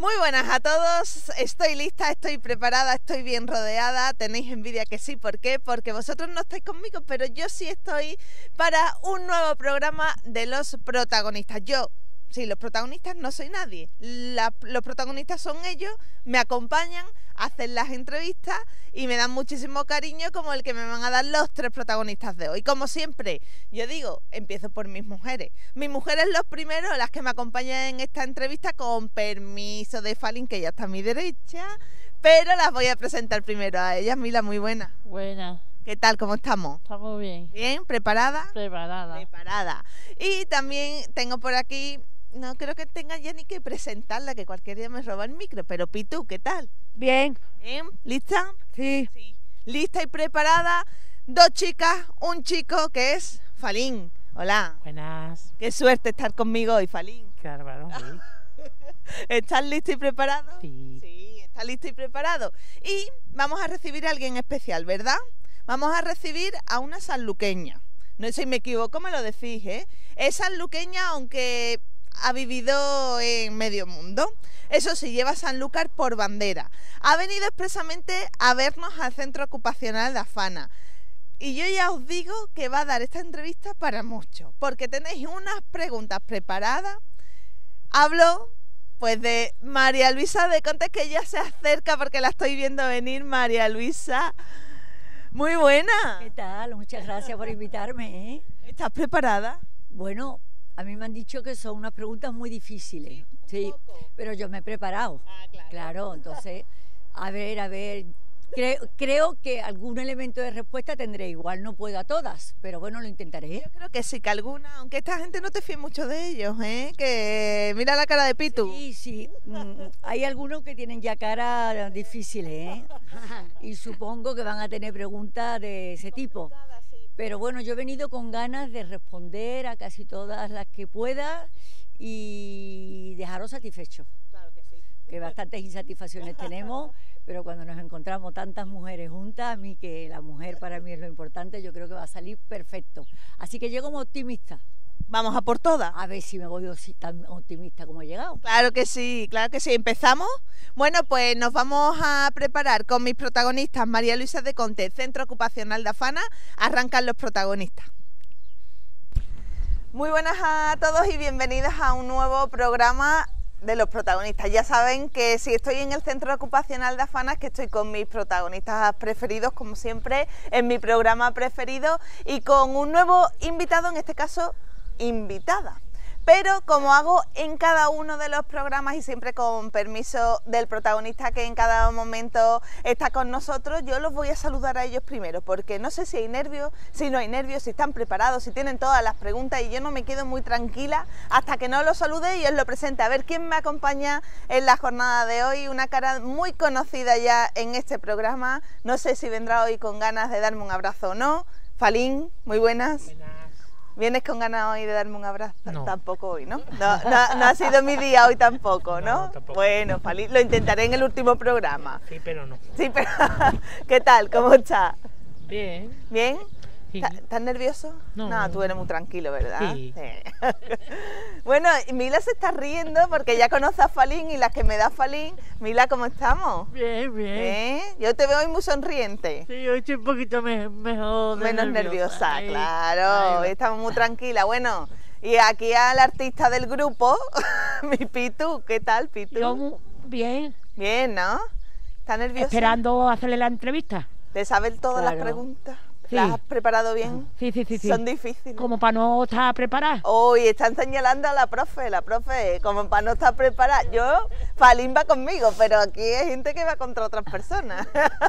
Muy buenas a todos, estoy lista, estoy preparada, estoy bien rodeada, tenéis envidia que sí, ¿por qué? Porque vosotros no estáis conmigo, pero yo sí estoy para un nuevo programa de los protagonistas. Sí, los protagonistas no soy nadie, los protagonistas son ellos, me acompañan, hacen las entrevistas y me dan muchísimo cariño como el que me van a dar los tres protagonistas de hoy. Como siempre, yo digo, empiezo por mis mujeres. Mis mujeres los primeros, las que me acompañan en esta entrevista, con permiso de Falín, que ya está a mi derecha, pero las voy a presentar primero a ellas. Mila, muy buena. Buena. ¿Qué tal? ¿Cómo estamos? Estamos bien. ¿Bien? ¿Preparada? Preparada. Preparada. Y también tengo por aquí, no creo que tenga ya ni que presentarla, que cualquier día me roba el micro, pero Pitu, ¿qué tal? Bien. ¿Bien? ¿Lista? Sí. Sí. ¿Lista y preparada? Dos chicas, un chico que es Falín. Hola. Buenas. Qué suerte estar conmigo hoy, Falín. Qué bárbaro. Sí. ¿Estás listo y preparado? Sí. Sí, está listo y preparado. Y vamos a recibir a alguien especial, ¿verdad? Vamos a recibir a una sanluqueña. No sé si me equivoco, me lo decís, ¿eh? Es sanluqueña, aunque ha vivido en medio mundo. Eso sí, lleva Sanlúcar por bandera. Ha venido expresamente a vernos al Centro Ocupacional de Afana. Y yo ya os digo que va a dar esta entrevista para mucho, porque tenéis unas preguntas preparadas. Hablo pues de María Luisa de Contes, que ya se acerca porque la estoy viendo venir. María Luisa, muy buena. ¿Qué tal? Muchas gracias por invitarme, ¿eh? ¿Estás preparada? Bueno, a mí me han dicho que son unas preguntas muy difíciles. Sí, pero yo me he preparado. Ah, claro. Claro, entonces, a ver. Creo que algún elemento de respuesta tendré. Igual no puedo a todas, pero bueno, lo intentaré. Yo creo que sí, que alguna, aunque esta gente no te fíe mucho de ellos, ¿eh? Que mira la cara de Pitu. Sí. Hay algunos que tienen ya cara difíciles, ¿eh? Y supongo que van a tener preguntas de ese tipo. Pero bueno, yo he venido con ganas de responder a casi todas las que pueda y dejaros satisfechos. Claro que sí. Que bastantes insatisfacciones tenemos, pero cuando nos encontramos tantas mujeres juntas, a mí que la mujer para mí es lo importante, yo creo que va a salir perfecto. Así que llego como optimista. Vamos a por todas. A ver si me voy tan optimista como he llegado. Claro que sí, claro que sí. ¿Empezamos? Bueno, pues nos vamos a preparar con mis protagonistas. María Luisa de Contes, Centro Ocupacional de Afana. Arrancan los protagonistas. Muy buenas a todos y bienvenidas a un nuevo programa de los protagonistas. Ya saben que si estoy en el Centro Ocupacional de Afana es que estoy con mis protagonistas preferidos, como siempre, en mi programa preferido, y con un nuevo invitado, en este caso invitada. Pero como hago en cada uno de los programas y siempre con permiso del protagonista que en cada momento está con nosotros, yo los voy a saludar a ellos primero, porque no sé si hay nervios, si no hay nervios, si están preparados, si tienen todas las preguntas, y yo no me quedo muy tranquila hasta que no los salude y os lo presente. A ver quién me acompaña en la jornada de hoy, una cara muy conocida ya en este programa. No sé si vendrá hoy con ganas de darme un abrazo o no. Falín, muy buenas. ¿Vienes con ganas hoy de darme un abrazo? No. Tampoco hoy, ¿no? No ha sido mi día hoy tampoco, ¿no? No, tampoco. Bueno, Falín, lo intentaré en el último programa. Sí, pero no. Sí, pero ¿qué tal? ¿Cómo estás? Bien. ¿Bien? Sí. ¿Estás nervioso? No. Tú eres muy tranquilo, ¿verdad? Sí. Bueno, Mila se está riendo porque ya conoce a Falín y las que me da Falín. Mila, ¿cómo estamos? Bien. Yo te veo hoy muy sonriente. Sí, hoy estoy un poquito mejor. Menos nerviosa, Ahí. claro. Ahí. Estamos muy tranquilas. Bueno, y aquí al artista del grupo, mi Pitu. ¿Qué tal, Pitu? Yo bien. Bien, ¿no? ¿Estás nerviosa? Esperando hacerle la entrevista. ¿Te sabes todas las Claro. preguntas? Sí. ¿Las has preparado bien? Sí. Son difíciles. Como para no estar preparada. Hoy están señalando a la profe, como para no estar preparada. Falín va conmigo, pero aquí hay gente que va contra otras personas.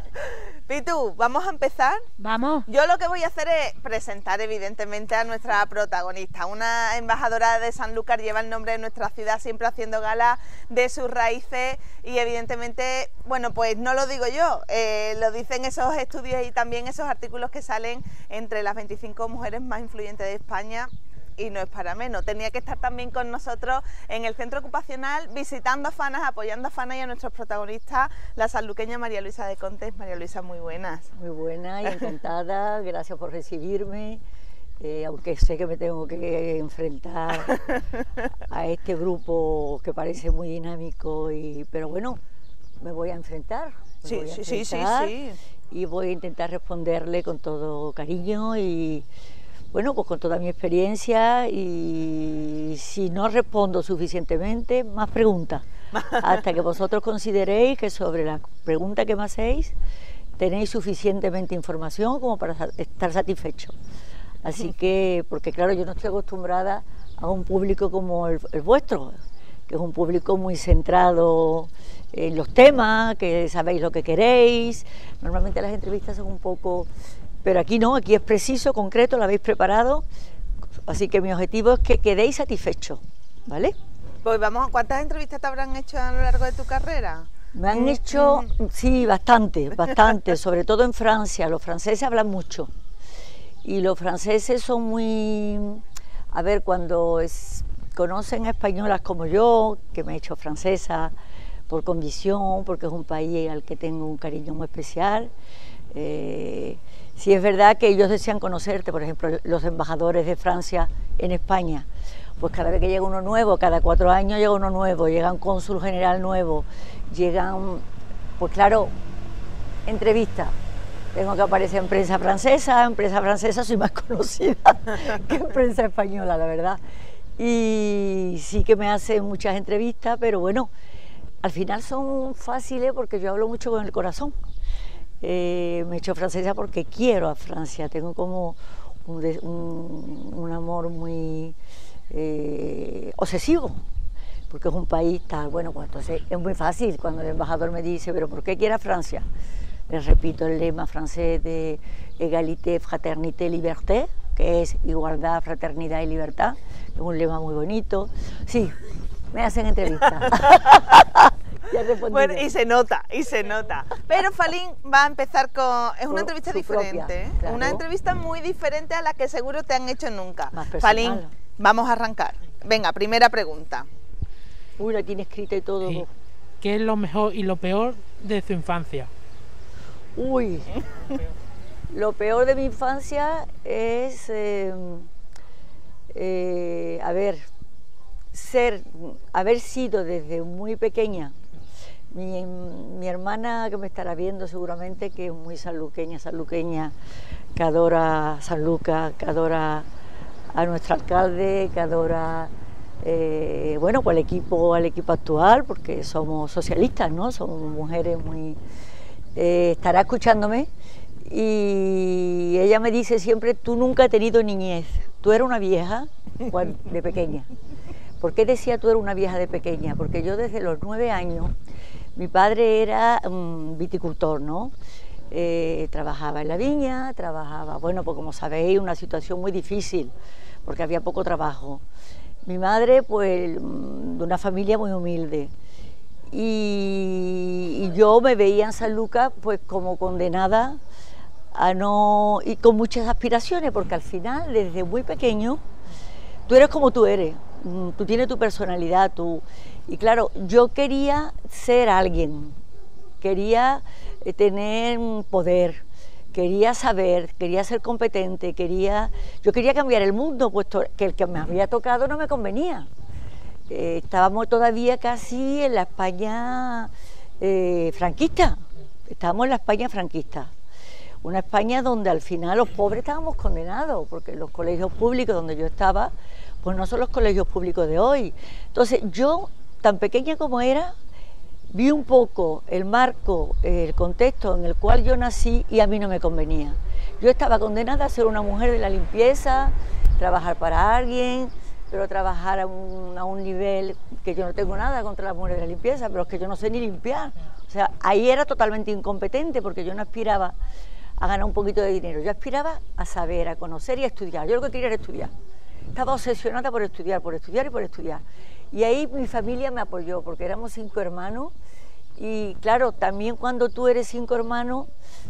Pitu, ¿vamos a empezar? Vamos. Yo lo que voy a hacer es presentar evidentemente a nuestra protagonista, una embajadora de Sanlúcar, lleva el nombre de nuestra ciudad, siempre haciendo gala de sus raíces y evidentemente, bueno, pues no lo digo yo, lo dicen esos estudios y también esos artículos que salen entre las 25 mujeres más influyentes de España. Y no es para menos, tenía que estar también con nosotros en el centro ocupacional, visitando a Fanas, apoyando a Fanas y a nuestros protagonistas, la sanluqueña María Luisa de Contes. María Luisa, muy buenas. Muy buena y encantada, gracias por recibirme. aunque sé que me tengo que enfrentar a este grupo que parece muy dinámico, pero bueno, me voy a enfrentar. Sí. Y voy a intentar responderle con todo cariño y, bueno, pues con toda mi experiencia, y si no respondo suficientemente, más preguntas, hasta que vosotros consideréis que sobre la pregunta que me hacéis tenéis suficientemente información como para estar satisfechos. Así que, porque claro, yo no estoy acostumbrada a un público como el vuestro, que es un público muy centrado en los temas, que sabéis lo que queréis. Normalmente las entrevistas son un poco... Pero aquí no, aquí es preciso, concreto, lo habéis preparado, así que mi objetivo es que quedéis satisfechos, ¿vale? Pues vamos, ¿cuántas entrevistas te habrán hecho a lo largo de tu carrera? Me han hecho, sí, bastante, sobre todo en Francia. Los franceses hablan mucho, y los franceses son muy... A ver, cuando conocen a españolas como yo, que me he hecho francesa por convicción, porque es un país al que tengo un cariño muy especial. Sí es verdad que ellos desean conocerte, por ejemplo, los embajadores de Francia en España, pues cada vez que llega uno nuevo, cada 4 años llega uno nuevo, llega un cónsul general nuevo, llegan, pues claro, entrevistas. Tengo que aparecer en prensa francesa soy más conocida que en prensa española, la verdad. Y sí que me hacen muchas entrevistas, pero bueno, al final son fáciles porque yo hablo mucho con el corazón. Me he hecho francesa porque quiero a Francia, tengo como un amor muy obsesivo, porque es un país tal, bueno, pues entonces es muy fácil cuando el embajador me dice, pero ¿por qué quiere a Francia? Les repito el lema francés de égalité, fraternité, liberté, que es igualdad, fraternidad y libertad, es un lema muy bonito. Sí, me hacen entrevistas. Bueno, y se nota. Pero Falín va a empezar con... Es una entrevista diferente, propia, ¿eh? Claro. Una entrevista muy diferente a la que seguro te han hecho nunca. Más personal. Falín, vamos a arrancar. Venga, primera pregunta. Uy, la tiene escrita y todo. Sí. ¿Qué es lo mejor y lo peor de su infancia? Uy, lo peor de mi infancia es, haber sido desde muy pequeña. Mi hermana, que me estará viendo seguramente, que es muy sanluqueña, que adora San Lucas, que adora a nuestro alcalde, que adora bueno, pues al equipo actual, porque somos socialistas, ¿no? Somos mujeres muy... estará escuchándome, y ella me dice siempre, tú nunca has tenido niñez, tú eres una vieja de pequeña. ¿Por qué decía tú eres una vieja de pequeña? Porque yo desde los 9 años, mi padre era viticultor, ¿no? Trabajaba en la viña, bueno, pues como sabéis, una situación muy difícil, porque había poco trabajo. Mi madre, pues, de una familia muy humilde. Y yo me veía en San Lucas pues como condenada a no... y con muchas aspiraciones, porque al final, desde muy pequeño, tú eres como tú eres, tú tienes tu personalidad, y claro, yo quería ser alguien, quería tener poder, quería saber, quería ser competente, yo quería cambiar el mundo, puesto que el que me había tocado no me convenía. Estábamos todavía casi en la España franquista, una España donde al final los pobres estábamos condenados, porque los colegios públicos donde yo estaba, pues no son los colegios públicos de hoy. Entonces yo, tan pequeña como era, vi un poco el marco, el contexto en el cual yo nací, y a mí no me convenía. Yo estaba condenada a ser una mujer de la limpieza, trabajar para alguien, pero trabajar a un nivel que yo no tengo nada contra las mujeres de la limpieza, pero es que yo no sé ni limpiar. O sea, ahí era totalmente incompetente, porque yo no aspiraba a ganar un poquito de dinero, yo aspiraba a saber, a conocer y a estudiar. Yo lo que quería era estudiar. Estaba obsesionada por estudiar y por estudiar. Y ahí mi familia me apoyó, porque éramos 5 hermanos, y claro, también cuando tú eres 5 hermanos,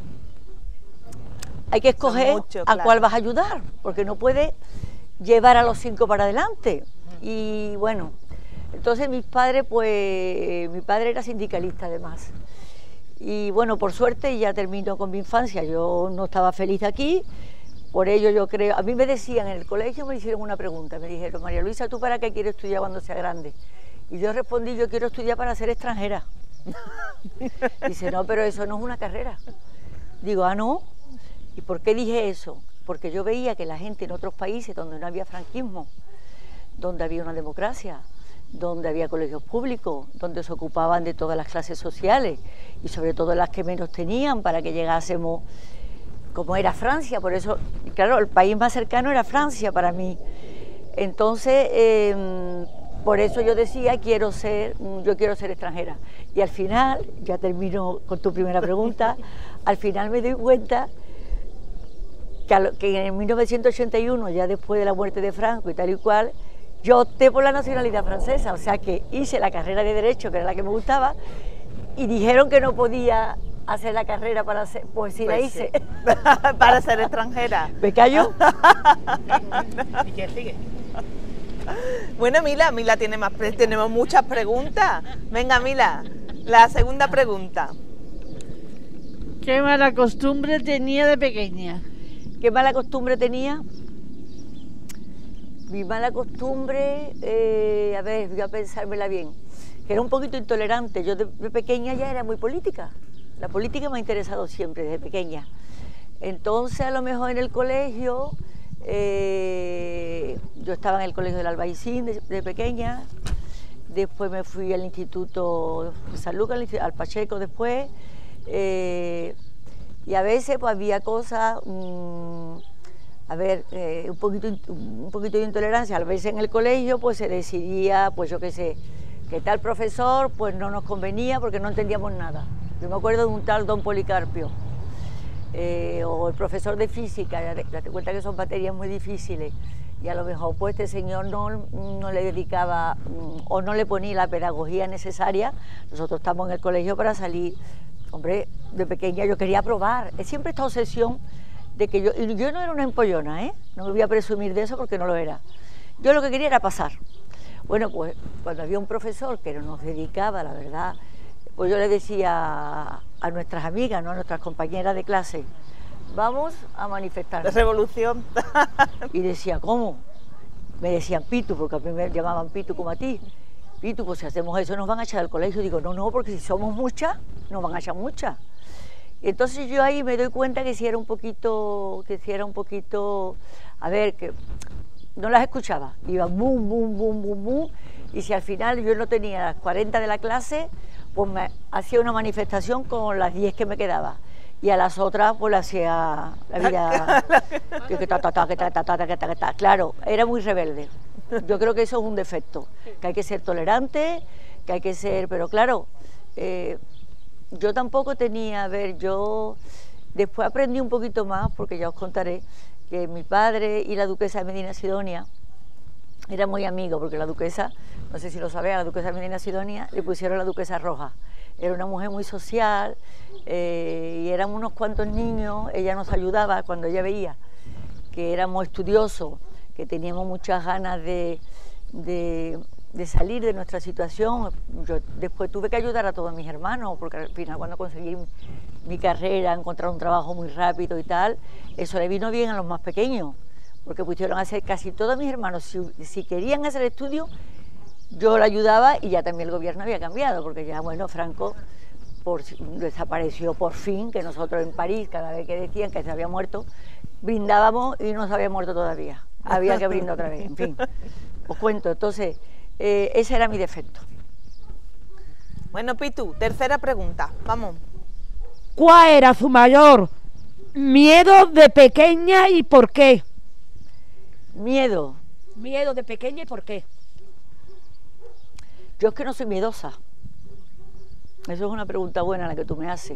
hay que escoger a cuál vas a ayudar, porque no puedes llevar a los 5 para adelante. Y bueno, entonces mis padres, pues mi padre era sindicalista además, y bueno, por suerte ya terminó con mi infancia. Yo no estaba feliz aquí, Por ello yo creo, a mí me decían en el colegio, me hicieron una pregunta, me dijeron, María Luisa, ¿tú para qué quieres estudiar cuando sea grande? Y yo respondí, yo quiero estudiar para ser extranjera. Dice, no, pero eso no es una carrera. Digo, ah, ¿no? ¿Y por qué dije eso? Porque yo veía que la gente en otros países donde no había franquismo, donde había una democracia, donde había colegios públicos, donde se ocupaban de todas las clases sociales y sobre todo las que menos tenían para que llegásemos, como era Francia, por eso, claro, el país más cercano era Francia para mí. Entonces, por eso yo decía, yo quiero ser extranjera. Y al final, ya termino con tu primera pregunta, al final me doy cuenta que en 1981, ya después de la muerte de Franco y tal y cual, yo opté por la nacionalidad francesa, o sea que hice la carrera de Derecho, que era la que me gustaba, y dijeron que no podía hacer la carrera para ser, pues sí, la hice. Sí. Para ser extranjera. ¿Me callo? ¿Y quién sigue? Bueno, Mila tenemos muchas preguntas. Venga, Mila, la segunda pregunta. ¿Qué mala costumbre tenía de pequeña? ¿Qué mala costumbre tenía? Mi mala costumbre, a ver, voy a pensármela bien, que era un poquito intolerante. Yo de pequeña ya era muy política. La política me ha interesado siempre, desde pequeña. Entonces, a lo mejor en el colegio, yo estaba en el colegio del Albaicín de pequeña, después me fui al Instituto de San Lucas, al Pacheco después, y a veces pues había cosas, a ver, un poquito de intolerancia. A veces en el colegio pues se decidía, pues yo qué sé, que tal profesor pues no nos convenía porque no entendíamos nada. Yo me acuerdo de un tal don Policarpio, o el profesor de física, date cuenta que son materias muy difíciles, y a lo mejor pues este señor no le dedicaba o no le ponía la pedagogía necesaria. Nosotros estamos en el colegio para salir. Hombre, de pequeña yo quería probar, es siempre esta obsesión de que yo no era una empollona, no me voy a presumir de eso porque no lo era. Yo lo que quería era pasar. Bueno, pues cuando había un profesor que nos dedicaba, la verdad, pues yo le decía a nuestras amigas, ¿no?, a nuestras compañeras de clase, vamos a manifestar. Revolución. Y decía, ¿cómo? Me decían Pitu, porque a mí me llamaban Pitu como a ti. Pitu, pues si hacemos eso nos van a echar del colegio. Digo, no, porque si somos muchas, nos van a echar muchas. Entonces yo ahí me doy cuenta que si era un poquito, a ver, que no las escuchaba. Iban bum, bum, bum, bum, bum, y si al final yo no tenía las 40 de la clase, pues me hacía una manifestación con las 10 que me quedaba. Y a las otras pues le hacía la vida, claro, era muy rebelde. Yo creo que eso es un defecto, que hay que ser tolerante, que hay que ser, pero claro, yo tampoco tenía, a ver, yo después aprendí un poquito más, porque ya os contaré, que mi padre y la duquesa de Medina Sidonia eran muy amigos, porque la duquesa, no sé si lo sabéis, a la duquesa de Medina Sidonia le pusieron la duquesa roja. Era una mujer muy social, y eran unos cuantos niños, ella nos ayudaba cuando ella veía que éramos estudiosos, que teníamos muchas ganas de salir de nuestra situación. Yo después tuve que ayudar a todos mis hermanos, porque al final cuando conseguí mi carrera, encontrar un trabajo muy rápido y tal, eso le vino bien a los más pequeños, porque pudieron hacer casi todos mis hermanos, si querían hacer estudio, yo lo ayudaba, y ya también el gobierno había cambiado, porque ya, bueno, Franco desapareció por fin, que nosotros en París, cada vez que decían que se había muerto, brindábamos y no se había muerto todavía. Había que brindar otra vez, en fin. Os cuento, entonces, ese era mi defecto. Bueno, Pitu, tercera pregunta, vamos. ¿Cuál era su mayor miedo de pequeña y por qué? Miedo. Miedo de pequeña y por qué. Yo es que no soy miedosa. Eso es una pregunta buena la que tú me haces.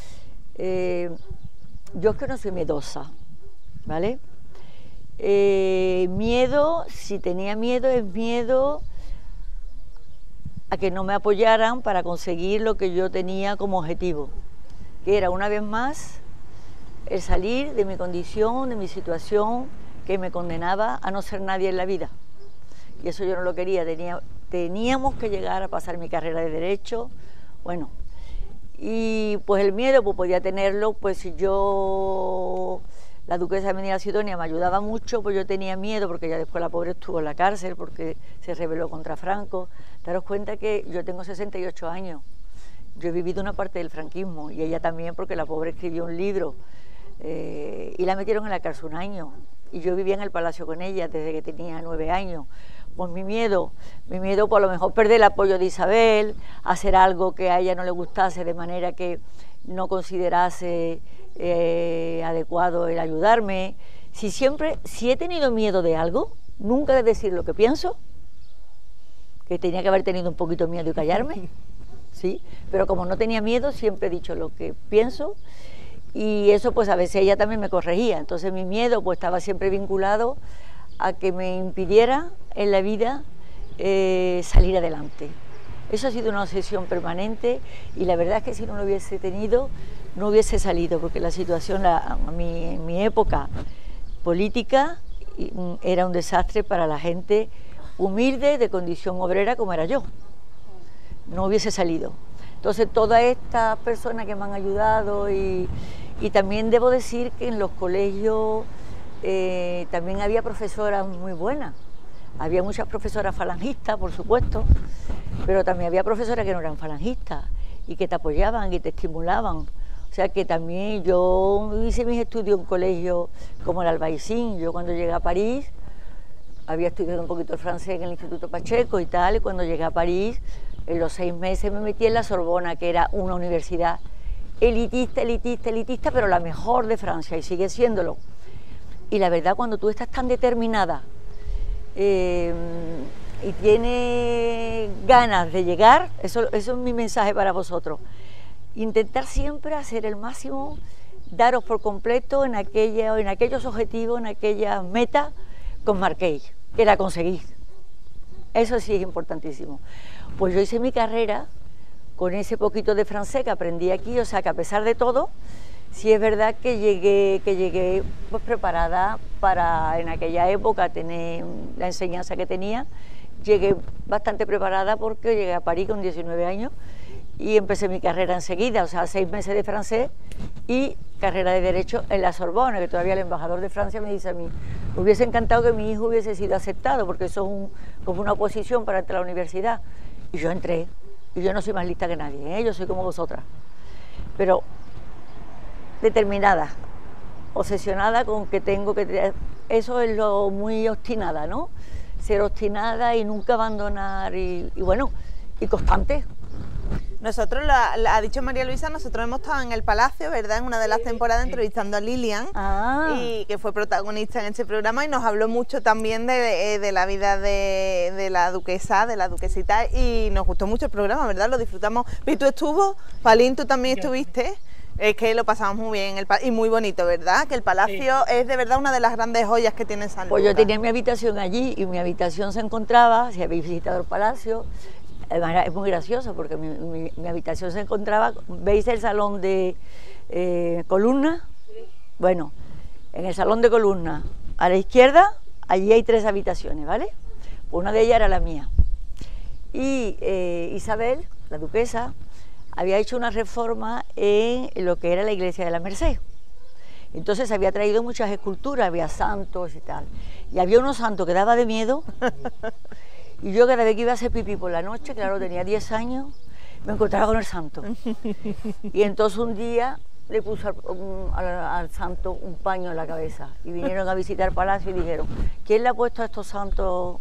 Yo es que no soy miedosa, ¿vale? Miedo, si tenía miedo, es miedo a que no me apoyaran para conseguir lo que yo tenía como objetivo, que era, una vez más, el salir de mi condición, de mi situación, que me condenaba a no ser nadie en la vida. Y eso yo no lo quería, teníamos que llegar a pasar mi carrera de Derecho, bueno, y pues el miedo pues podía tenerlo, pues si yo, la duquesa de Medina Sidonia me ayudaba mucho, pues yo tenía miedo, porque ya después la pobre estuvo en la cárcel porque se rebeló contra Franco. Daros cuenta que yo tengo 68 años, yo he vivido una parte del franquismo, y ella también, porque la pobre escribió un libro, y la metieron en la cárcel un año, y yo vivía en el palacio con ella desde que tenía 9 años. Pues mi miedo, por lo mejor perder el apoyo de Isabel, hacer algo que a ella no le gustase, de manera que no considerase adecuado el ayudarme. Si he tenido miedo de algo, nunca de decir lo que pienso, que tenía que haber tenido un poquito de miedo y callarme, sí, pero como no tenía miedo, siempre he dicho lo que pienso, y eso pues a veces ella también me corregía. Entonces mi miedo pues estaba siempre vinculado a que me impidiera en la vida salir adelante. Eso ha sido una obsesión permanente, y la verdad es que si no lo hubiese tenido, no hubiese salido, porque la situación en mi época política era un desastre para la gente humilde, de condición obrera como era yo. No hubiese salido. Entonces todas estas personas que me han ayudado, y también debo decir que en los colegios también había profesoras muy buenas. Había muchas profesoras falangistas, por supuesto, pero también había profesoras que no eran falangistas y que te apoyaban y te estimulaban. O sea que también yo hice mis estudios en colegios como el Albaicín. Yo cuando llegué a París, había estudiado un poquito el francés en el Instituto Pacheco y tal, y cuando llegué a París, en los 6 meses me metí en la Sorbona, que era una universidad elitista, pero la mejor de Francia, y sigue siéndolo. Y la verdad, cuando tú estás tan determinada y tienes ganas de llegar, eso es mi mensaje para vosotros, intentar siempre hacer el máximo, daros por completo en aquellos objetivos, en aquellas metas que os marquéis, que la conseguís. Eso sí es importantísimo. Pues yo hice mi carrera con ese poquito de francés que aprendí aquí, o sea que a pesar de todo, sí es verdad que llegué pues preparada para en aquella época tener la enseñanza que tenía. Llegué bastante preparada porque llegué a París con 19 años y empecé mi carrera enseguida, o sea, 6 meses de francés y carrera de Derecho en la Sorbona, que todavía el embajador de Francia me dice a mí, me hubiese encantado que mi hijo hubiese sido aceptado, porque eso es como una oposición para entrar a la universidad. Y yo entré, y yo no soy más lista que nadie, ¿eh? Yo soy como vosotras, pero determinada, obsesionada con que tengo que... Eso es lo muy obstinada, ¿no? Ser obstinada y nunca abandonar, y bueno, y constante. Nosotros, ha dicho María Luisa, nosotros hemos estado en el Palacio, ¿verdad?, en una de las temporadas entrevistando a Lilian, y que fue protagonista en este programa, y nos habló mucho también de la vida de la duquesa, de la duquesita, y nos gustó mucho el programa, ¿verdad? Lo disfrutamos. ¿Y tú estuvo? Palín, ¿tú también estuviste? Es que lo pasamos muy bien y muy bonito, ¿verdad? Que el Palacio es de verdad una de las grandes joyas que tiene San Lucas. Pues yo tenía mi habitación allí, y mi habitación se encontraba, si habéis visitado el Palacio, además es muy gracioso porque mi habitación se encontraba, ¿veis el salón de columna? Bueno, en el salón de columna, a la izquierda, allí hay 3 habitaciones, ¿vale? Una de ellas era la mía. Y Isabel, la duquesa, había hecho una reforma en lo que era la iglesia de la Merced. Entonces había traído muchas esculturas, había santos y tal. Y había unos santos que daba de miedo. Y yo cada vez que iba a hacer pipí por la noche, claro, tenía 10 años, me encontraba con el santo. Y entonces un día le puse al santo un paño en la cabeza. Y vinieron a visitar el palacio y dijeron, ¿quién le ha puesto a estos santos?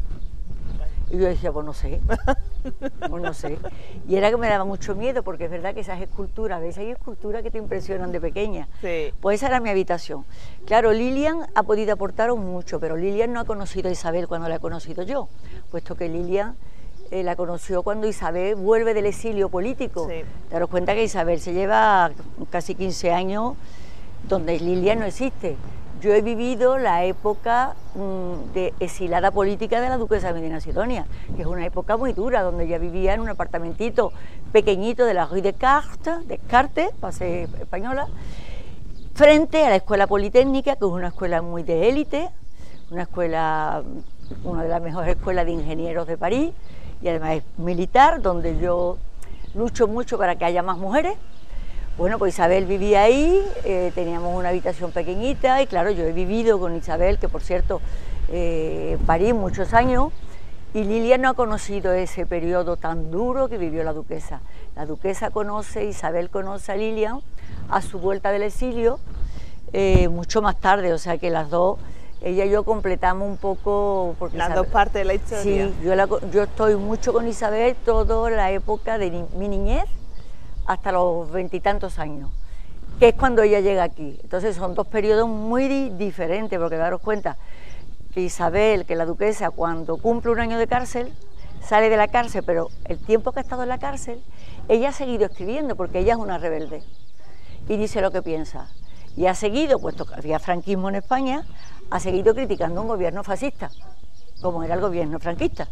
Y yo decía, pues no sé, pues no sé. Y era que me daba mucho miedo, porque es verdad que esas esculturas, a veces hay esculturas que te impresionan de pequeña. Sí. Pues esa era mi habitación. Claro, Lilian ha podido aportaros mucho, pero Lilian no ha conocido a Isabel cuando la he conocido yo, puesto que Lilian la conoció cuando Isabel vuelve del exilio político. Sí. Daros cuenta que Isabel se lleva casi 15 años donde Lilian no existe. Yo he vivido la época de exilada política de la duquesa de Medina Sidonia, que es una época muy dura, donde ella vivía en un apartamentito pequeñito de la Rue Descartes, base española, frente a la Escuela Politécnica, que es una escuela muy de élite, una escuela, una de las mejores escuelas de ingenieros de París, y además es militar, donde yo lucho mucho para que haya más mujeres, Bueno, pues Isabel vivía ahí, teníamos una habitación pequeñita y claro, yo he vivido con Isabel, que por cierto, parí muchos años, y Lilia no ha conocido ese periodo tan duro que vivió la duquesa. La duquesa conoce, Isabel conoce a Lilia a su vuelta del exilio, mucho más tarde, o sea que las dos, ella y yo completamos un poco... Porque las dos partes de la historia. Sí, yo estoy mucho con Isabel toda la época de mi niñez, hasta los 20 y tantos años, que es cuando ella llega aquí. Entonces son dos periodos muy diferentes, porque daros cuenta que Isabel, que la duquesa, cuando cumple un año de cárcel, sale de la cárcel, pero el tiempo que ha estado en la cárcel, ella ha seguido escribiendo, porque ella es una rebelde, y dice lo que piensa. Y ha seguido, puesto que había franquismo en España, ha seguido criticando un gobierno fascista, como era el gobierno franquista.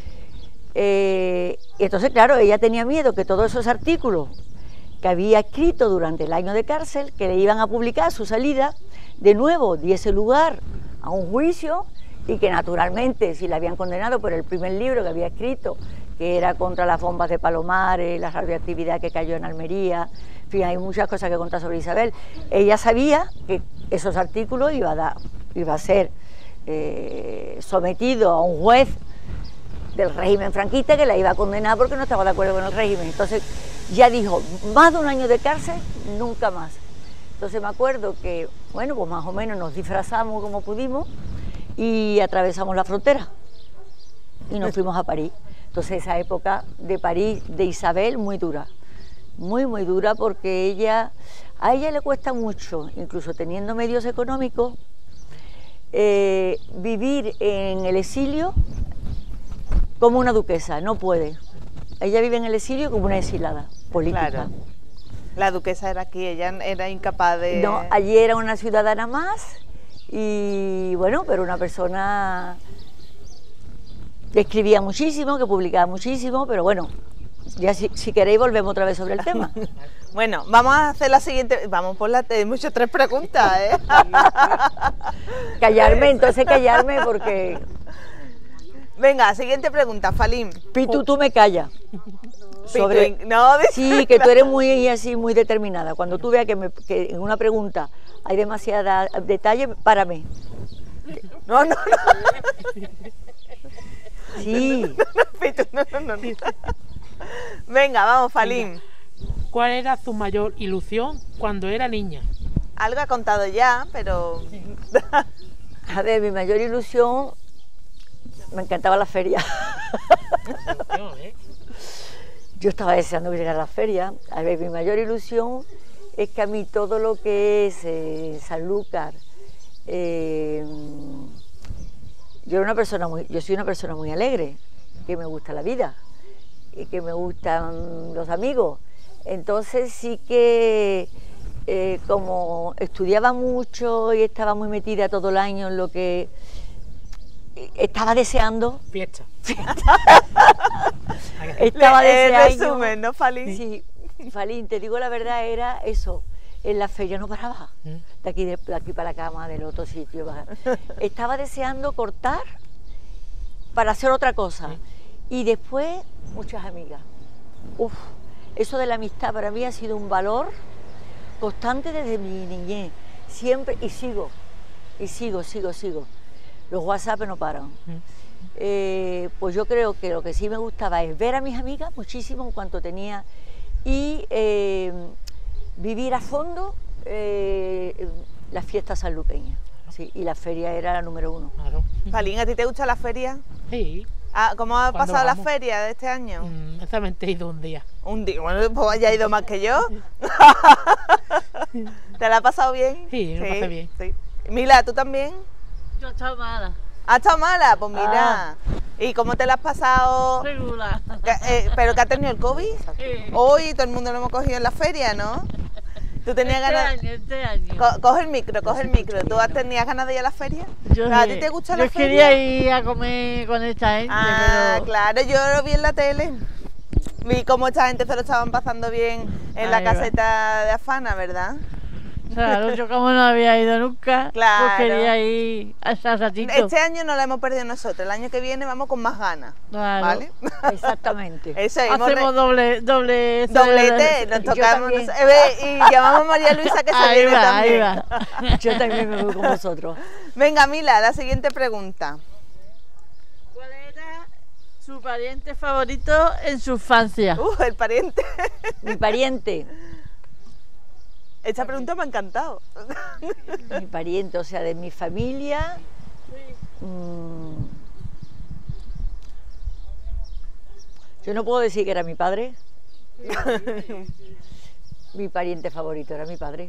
Y entonces, claro, ella tenía miedo que todos esos artículos que había escrito durante el año de cárcel, que le iban a publicar a su salida, de nuevo diese lugar a un juicio y que naturalmente, si la habían condenado por el primer libro que había escrito, que era contra las bombas de Palomares, la radioactividad que cayó en Almería, en fin, hay muchas cosas que contar sobre Isabel. Ella sabía que esos artículos iba a ser sometido a un juez del régimen franquista que la iba a condenar porque no estaba de acuerdo con el régimen. Entonces ya dijo, más de un año de cárcel, nunca más. Entonces me acuerdo que, bueno, pues más o menos nos disfrazamos como pudimos y atravesamos la frontera y nos fuimos a París. Entonces esa época de París, de Isabel, muy dura, muy dura, porque a ella le cuesta mucho, incluso teniendo medios económicos, vivir en el exilio como una duquesa, no puede. Ella vive en el exilio como una exilada política. Claro. La duquesa era aquí, ella era incapaz de... No, allí era una ciudadana más y bueno, pero una persona que escribía muchísimo, que publicaba muchísimo, pero bueno, ya si queréis volvemos otra vez sobre el tema. Bueno, vamos a hacer la siguiente, vamos por muchas 3 preguntas, ¿eh? Callarme porque... Venga, siguiente pregunta, Falín. Pitu, tú me callas. Sí, que tú eres muy así, muy determinada. Cuando tú veas que en una pregunta hay demasiada detalle, párame. No. Sí. No. Venga, vamos, Falín. ¿Cuál era su mayor ilusión cuando era niña? Algo ha contado ya, pero... A ver, mi mayor ilusión, me encantaba la feria. Yo estaba deseando que llegara la feria. A ver, mi mayor ilusión es que a mí todo lo que es Sanlúcar, yo soy una persona muy alegre, que me gusta la vida y que me gustan los amigos. Entonces sí que como estudiaba mucho y estaba muy metida todo el año en lo que estaba deseando. Fiesta. Estaba deseando. Resumen, ¿no, Falín? Sí, Falín, te digo la verdad, era eso. En la feria no paraba, de aquí para la cama, del otro sitio. Estaba deseando cortar para hacer otra cosa. Y después, muchas amigas. Uf, eso de la amistad para mí ha sido un valor constante desde mi niñez. Siempre, y sigo. Los WhatsApp no paran. Pues yo creo que lo que sí me gustaba es ver a mis amigas muchísimo en cuanto tenía y vivir a fondo las fiestas sanluqueñas. Sí, y la feria era la número 1. Claro. Falín, ¿a ti te gusta la feria? Sí. ¿Cómo ha pasado la feria de este año? Solamente he ido un día. Un día, bueno, pues ya ha ido más que yo. ¿Te la has pasado bien? Sí, me pasé bien. Sí. Mila, ¿tú también? Yo estaba mala. ¿Has estado mala? Pues mira. ¿Y cómo te la has pasado? Regular. ¿Pero que ha tenido el COVID? Sí. Hoy todo el mundo lo hemos cogido en la feria, ¿no? ¿Tú tenías ganas? Este año. Coge el micro. ¿Tú tenías ganas de ir a la feria? ¿A ti te gusta la Yo feria? quería ir a comer con esta gente, pero... Claro, yo lo vi en la tele. Vi cómo esta gente se lo estaban pasando bien en la Ahí va. caseta de Afana, ¿verdad? Claro, yo como no había ido nunca, Claro. pues quería ir a ese ratito. Este año no la hemos perdido nosotros, el año que viene vamos con más ganas, Claro. ¿vale? Exactamente. Eso es, hemos Hacemos doblete, doblete, nos Yo tocamos también. y llamamos a María Luisa que se Ahí viene va, ahí también. va. Yo también me voy con vosotros. Venga, Mila, la siguiente pregunta. ¿Cuál era su pariente favorito en su infancia? El pariente. Mi pariente, Esta pregunta me ha encantado. mi pariente, o sea, de mi familia. Yo no puedo decir que era mi padre. Mi pariente favorito era mi padre.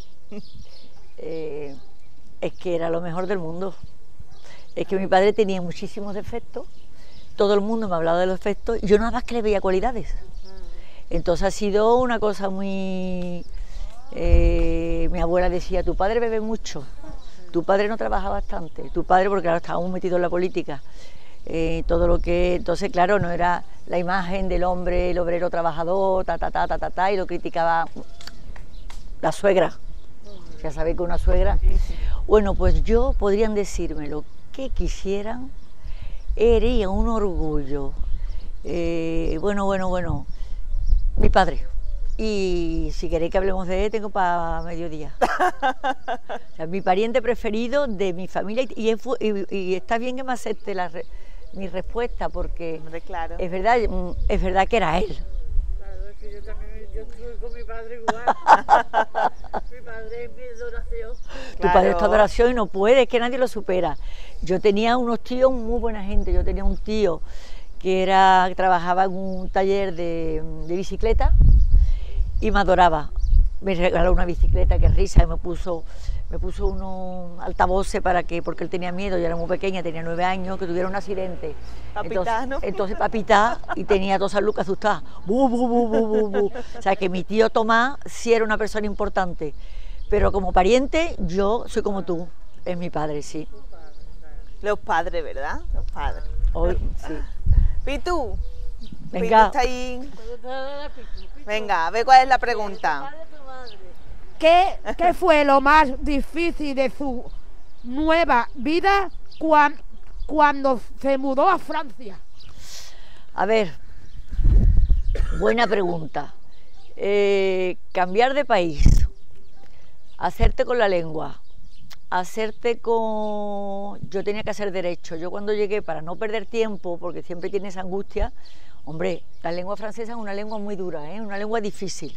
Es que era lo mejor del mundo. Es que mi padre tenía muchísimos defectos. Todo el mundo me hablaba de los defectos y yo nada más que le veía cualidades. Entonces ha sido una cosa muy... mi abuela decía, tu padre bebe mucho, tu padre no trabaja bastante, tu padre, porque ahora estábamos metidos en la política, todo lo que... Entonces, claro, no era la imagen del hombre, el obrero trabajador, y lo criticaba la suegra. Ya sabéis que una suegra... Bueno, pues yo, podrían decirme lo que quisieran, era un orgullo. Bueno, mi padre. Y si queréis que hablemos de él, tengo para mediodía. O sea, mi pariente preferido de mi familia, y está bien que me acepte mi respuesta, porque Hombre, claro. es verdad que era él. Claro, es que yo también, yo estuve con mi padre igual. Mi padre es mi adoración. Tu padre es tu adoración y no puede, es que nadie lo supera. Yo tenía unos tíos muy buena gente, yo tenía un tío que trabajaba en un taller de bicicleta y me adoraba. Me regaló una bicicleta, que risa, y me puso unos altavoces porque él tenía miedo, yo era muy pequeña, tenía 9 años, que tuviera un accidente. Entonces papita, y tenía todas esas lucas asustadas. Bu, bu, bu, bu, bu, bu. O sea que mi tío Tomás sí era una persona importante, pero como pariente yo soy como tú, es mi padre, sí. Los padres, ¿verdad? Los padres. Hoy, sí. Pitu. Venga. Pitu está ahí. Venga, a ver cuál es la pregunta. ¿Qué fue lo más difícil de su nueva vida cuando se mudó a Francia? A ver, buena pregunta. Cambiar de país, hacerte con la lengua, yo tenía que hacer derecho. Yo cuando llegué, para no perder tiempo, porque siempre tienes angustia, hombre, la lengua francesa es una lengua muy dura, una lengua difícil.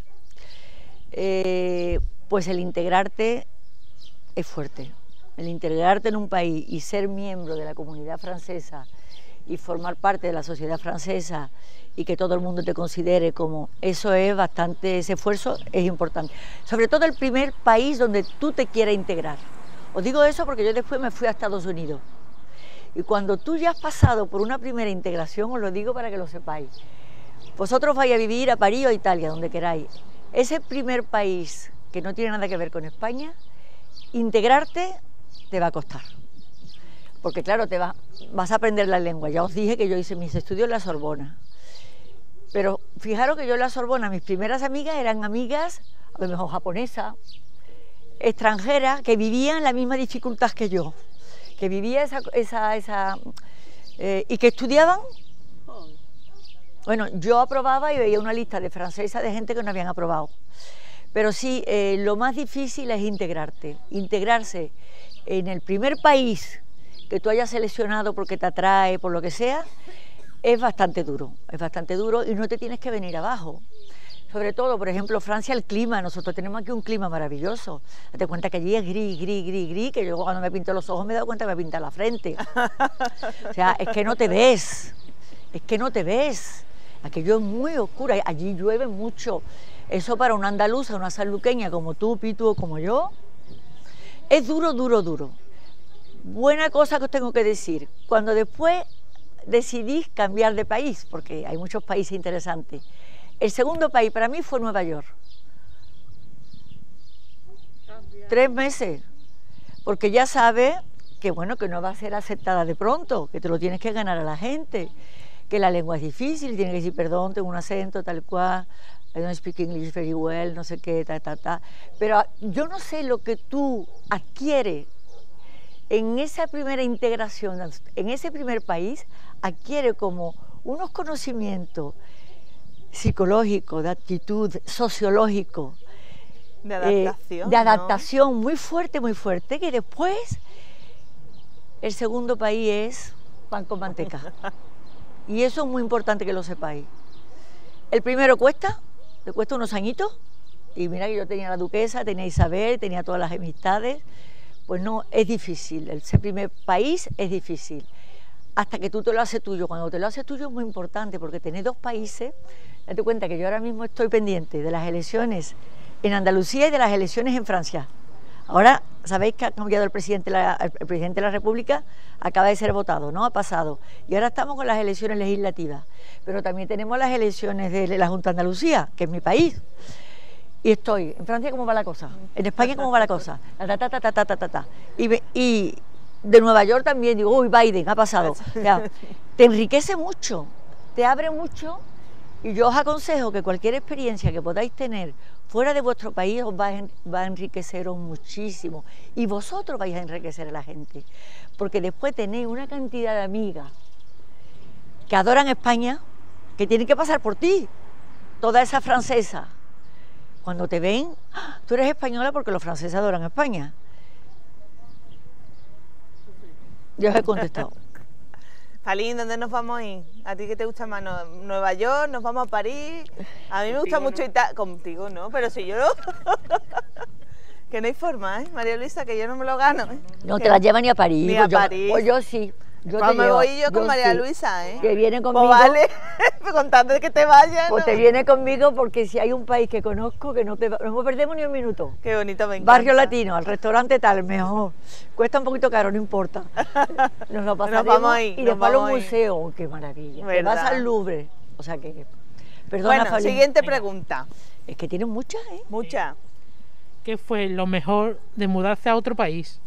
Pues el integrarte es fuerte. El integrarte en un país y ser miembro de la comunidad francesa y formar parte de la sociedad francesa y que todo el mundo te considere como... Eso es bastante, ese esfuerzo es importante. Sobre todo el primer país donde tú te quieras integrar. Os digo eso porque yo después me fui a Estados Unidos. Y cuando tú ya has pasado por una primera integración, os lo digo para que lo sepáis, vosotros vais a vivir a París o a Italia, donde queráis. Ese primer país que no tiene nada que ver con España, integrarte te va a costar. Porque claro, vas a aprender la lengua. Ya os dije que yo hice mis estudios en la Sorbona. Pero fijaros que yo en la Sorbona, mis primeras amigas eran amigas, a lo mejor japonesas, extranjeras, que vivían la misma dificultad que yo, que vivía y que estudiaban. Bueno, yo aprobaba y veía una lista de francesas de gente que no habían aprobado. Pero sí, lo más difícil es integrarse en el primer país que tú hayas seleccionado porque te atrae, por lo que sea, es bastante duro y no te tienes que venir abajo. Sobre todo, por ejemplo, Francia, el clima, nosotros tenemos aquí un clima maravilloso. Date cuenta que allí es gris, que yo cuando me pinto los ojos me he dado cuenta que me pinta la frente. O sea, es que no te ves, aquello es muy oscuro, allí llueve mucho. Eso para una andaluza, una sanluqueña como tú, Pitu, o como yo, es duro. Buena cosa que os tengo que decir, cuando después decidís cambiar de país, porque hay muchos países interesantes, el segundo país para mí fue Nueva York. 3 meses, porque ya sabes que bueno, que no va a ser aceptada de pronto, que te lo tienes que ganar a la gente, que la lengua es difícil, tienes que decir perdón, tengo un acento, tal cual. I don't speak English very well, no sé qué, pero yo no sé lo que tú adquieres en esa primera integración, en ese primer país, adquiere como unos conocimientos psicológicos, de actitud, sociológicos, de adaptación, ¿no? Muy fuerte, que después el segundo país es pan con manteca. Y eso es muy importante que lo sepáis. El primero le cuesta unos añitos, y mira que yo tenía la duquesa, tenía Isabel, tenía todas las amistades, pues no, es difícil, ese primer país es difícil, hasta que tú te lo haces tuyo. Cuando te lo haces tuyo es muy importante, porque tenés dos países. Date cuenta que yo ahora mismo estoy pendiente de las elecciones en Andalucía y de las elecciones en Francia. Ahora, sabéis que ha cambiado el presidente de la República, acaba de ser votado, ¿no? Ha pasado. Y ahora estamos con las elecciones legislativas. Pero también tenemos las elecciones de la Junta de Andalucía, que es mi país. Y estoy, en Francia, ¿cómo va la cosa? En España, ¿cómo va la cosa? Y de Nueva York también, digo, uy, Biden, ha pasado. O sea, te enriquece mucho, te abre mucho, y yo os aconsejo que cualquier experiencia que podáis tener fuera de vuestro país os va a enriqueceros muchísimo, y vosotros vais a enriquecer a la gente, porque después tenéis una cantidad de amigas que adoran España, que tienen que pasar por ti, toda esa francesa. Cuando te ven, tú eres española porque los franceses adoran España. Yo os he contestado. Palín, ¿dónde nos vamos a ir? ¿A ti qué te gusta más? ¿Nueva York? ¿Nos vamos a París? A mí me gusta mucho Italia. Contigo no, pero si yo no. Que no hay forma, ¿eh? María Luisa, que yo no me lo gano, ¿eh? No te la llevan ni a París. Ni a París. Pues yo sí. Pues me voy yo con María Luisa, ¿eh? Que viene conmigo. Pues vale, contando de que te vayas. Pues ¿no? te viene conmigo, porque si hay un país que conozco, que no perdemos ni un minuto. Qué bonito, me encanta. Barrio Latino, al restaurante tal, mejor. Cuesta un poquito caro, no importa. Nos lo pasaremos. Nos vamos ahí, y después a los museos. Oh, qué maravilla. Te vas al Louvre. O sea que... Perdona, bueno, Falín. siguiente pregunta. Es que tienen muchas, ¿eh? Muchas. ¿Qué fue lo mejor de mudarse a otro país?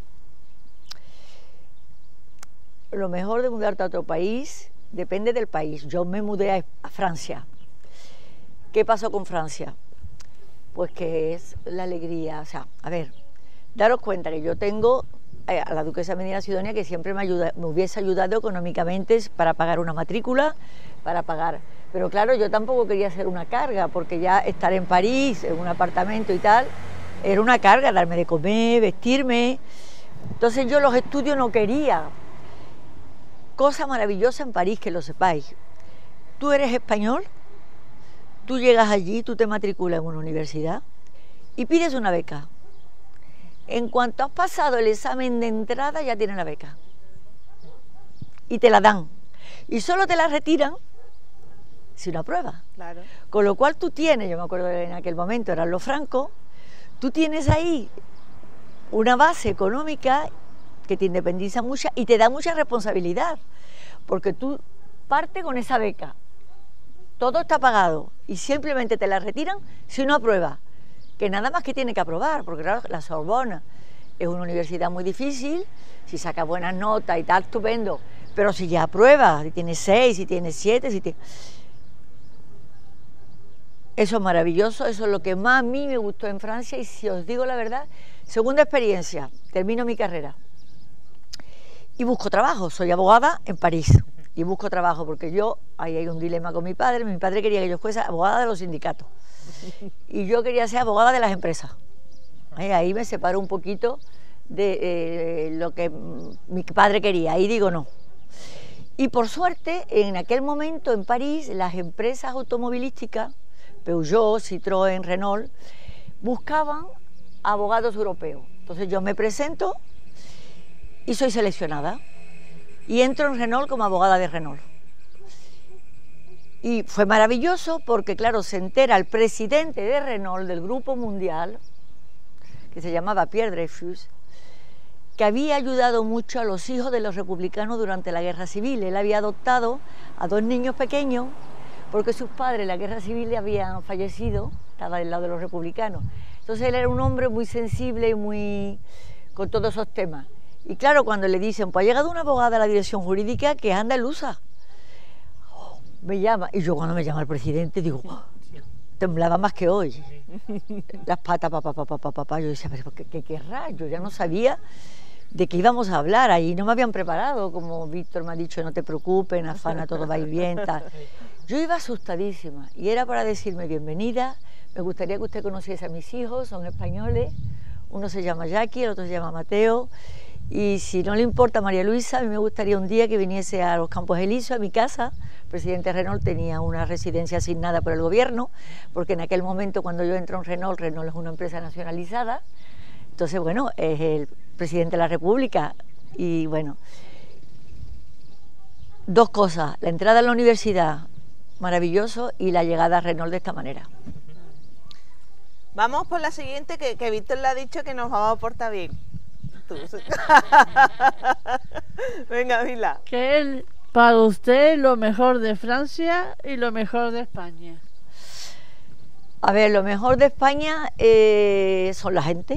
Lo mejor de mudarte a otro país depende del país. Yo me mudé a Francia. ¿Qué pasó con Francia? Pues que es la alegría. O sea, a ver, daros cuenta que yo tengo a la duquesa Medina Sidonia, que siempre me hubiese ayudado económicamente para pagar una matrícula, para pagar. Pero claro, yo tampoco quería ser una carga, porque ya estar en París, en un apartamento y tal, era una carga, darme de comer, vestirme. Entonces yo los estudios no quería. Cosa maravillosa en París, que lo sepáis. Tú eres español, tú llegas allí, tú te matriculas en una universidad y pides una beca. En cuanto has pasado el examen de entrada, ya tienes la beca. Y te la dan. Y solo te la retiran si no apruebas. Claro. Con lo cual tú tienes, yo me acuerdo que en aquel momento eran los francos, tú tienes ahí una base económica que te independiza mucho y te da mucha responsabilidad, porque tú partes con esa beca, todo está pagado y simplemente te la retiran si no apruebas, que nada más que tiene que aprobar, porque claro, la Sorbona es una universidad muy difícil, si sacas buenas notas y tal, estupendo, pero si ya apruebas, si tienes 6, si tienes 7, eso es maravilloso, eso es lo que más a mí me gustó en Francia. Y si os digo la verdad, segunda experiencia, termino mi carrera y busco trabajo. Soy abogada en París y busco trabajo porque ahí hay un dilema con mi padre quería que yo fuese abogada de los sindicatos y yo quería ser abogada de las empresas. Ahí me separo un poquito de lo que mi padre quería, ahí digo no. Y por suerte, en aquel momento en París, las empresas automovilísticas, Peugeot, Citroën, Renault, buscaban abogados europeos. Entonces yo me presento y soy seleccionada y entro en Renault como abogada de Renault. Y fue maravilloso porque, claro, se entera el presidente de Renault, del Grupo Mundial, que se llamaba Pierre Dreyfus, que había ayudado mucho a los hijos de los republicanos durante la Guerra Civil. Él había adoptado a 2 niños pequeños porque sus padres en la Guerra Civil habían fallecido, estaba del lado de los republicanos. Entonces él era un hombre muy sensible y muy con todos esos temas. Y claro, cuando le dicen, pues ha llegado una abogada a la dirección jurídica que es andaluza, me llama, y yo cuando me llama el presidente digo, temblaba más que hoy. Las patas, papá. Yo decía, pero ¿qué querrá? Yo ya no sabía de qué íbamos a hablar, ahí no me habían preparado, como Víctor me ha dicho, no te preocupes, en Afana todo va a ir bien, tal. Yo iba asustadísima y era para decirme bienvenida, me gustaría que usted conociese a mis hijos, son españoles, uno se llama Jackie, el otro se llama Mateo, y si no le importa María Luisa, a mí me gustaría un día que viniese a los Campos Elíseos, a mi casa. El presidente Renault tenía una residencia asignada por el gobierno, porque en aquel momento cuando yo entro en Renault es una empresa nacionalizada, entonces bueno, es el presidente de la República y bueno, dos cosas, la entrada a la universidad, maravilloso, y la llegada a Renault de esta manera. Vamos por la siguiente, que Víctor le ha dicho que nos vamos a portar bien. Tú. Venga, Vila. ¿Qué es para usted lo mejor de Francia y lo mejor de España? A ver, lo mejor de España son la gente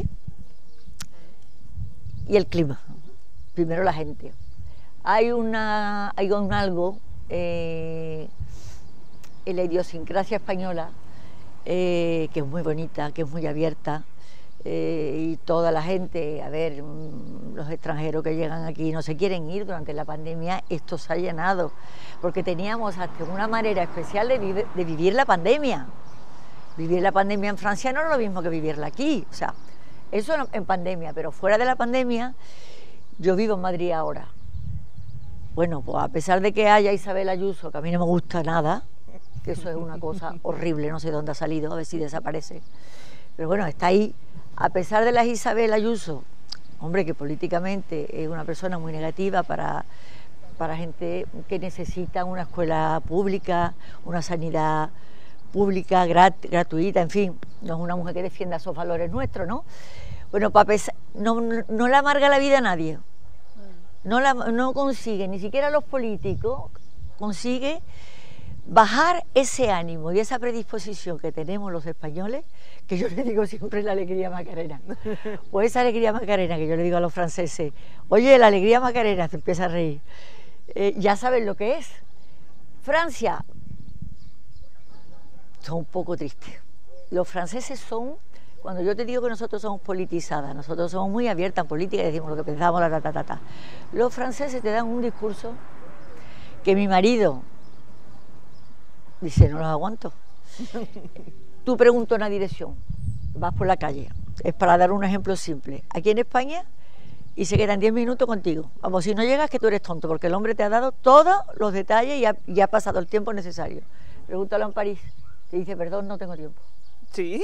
y el clima. Primero la gente. Hay algo en la idiosincrasia española que es muy bonita, que es muy abierta, y toda la gente, a ver, los extranjeros que llegan aquí no se quieren ir. Durante la pandemia esto se ha llenado, porque teníamos hasta una manera especial de vivir la pandemia. Vivir la pandemia en Francia no es lo mismo que vivirla aquí, o sea, eso en pandemia, pero fuera de la pandemia, yo vivo en Madrid ahora. Bueno, pues a pesar de que haya Isabel Ayuso, que a mí no me gusta nada, que eso es una cosa horrible, no sé dónde ha salido, a ver si desaparece, pero bueno, está ahí. A pesar de la Isabel Ayuso, hombre, que políticamente es una persona muy negativa para gente que necesita una escuela pública, una sanidad pública, gratuita, en fin, no es una mujer que defienda esos valores nuestros, ¿no? Bueno, no le amarga la vida a nadie, no consigue, ni siquiera los políticos, consigue bajar ese ánimo y esa predisposición que tenemos los españoles, que yo le digo siempre la alegría Macarena. Pues esa alegría Macarena que yo le digo a los franceses, oye, la alegría Macarena, te empieza a reír, ya saben lo que es. Francia, son un poco tristes. Los franceses son, cuando yo te digo que nosotros somos politizadas, nosotros somos muy abiertas en política y decimos lo que pensamos, los franceses te dan un discurso que mi marido dice, no los aguanto. Tú preguntas una dirección, vas por la calle, es para dar un ejemplo simple, aquí en España, y se quedan 10 minutos contigo. Vamos, si no llegas, que tú eres tonto, porque el hombre te ha dado todos los detalles y ha pasado el tiempo necesario. Pregúntalo en París, te dice, perdón, no tengo tiempo. ¿Sí?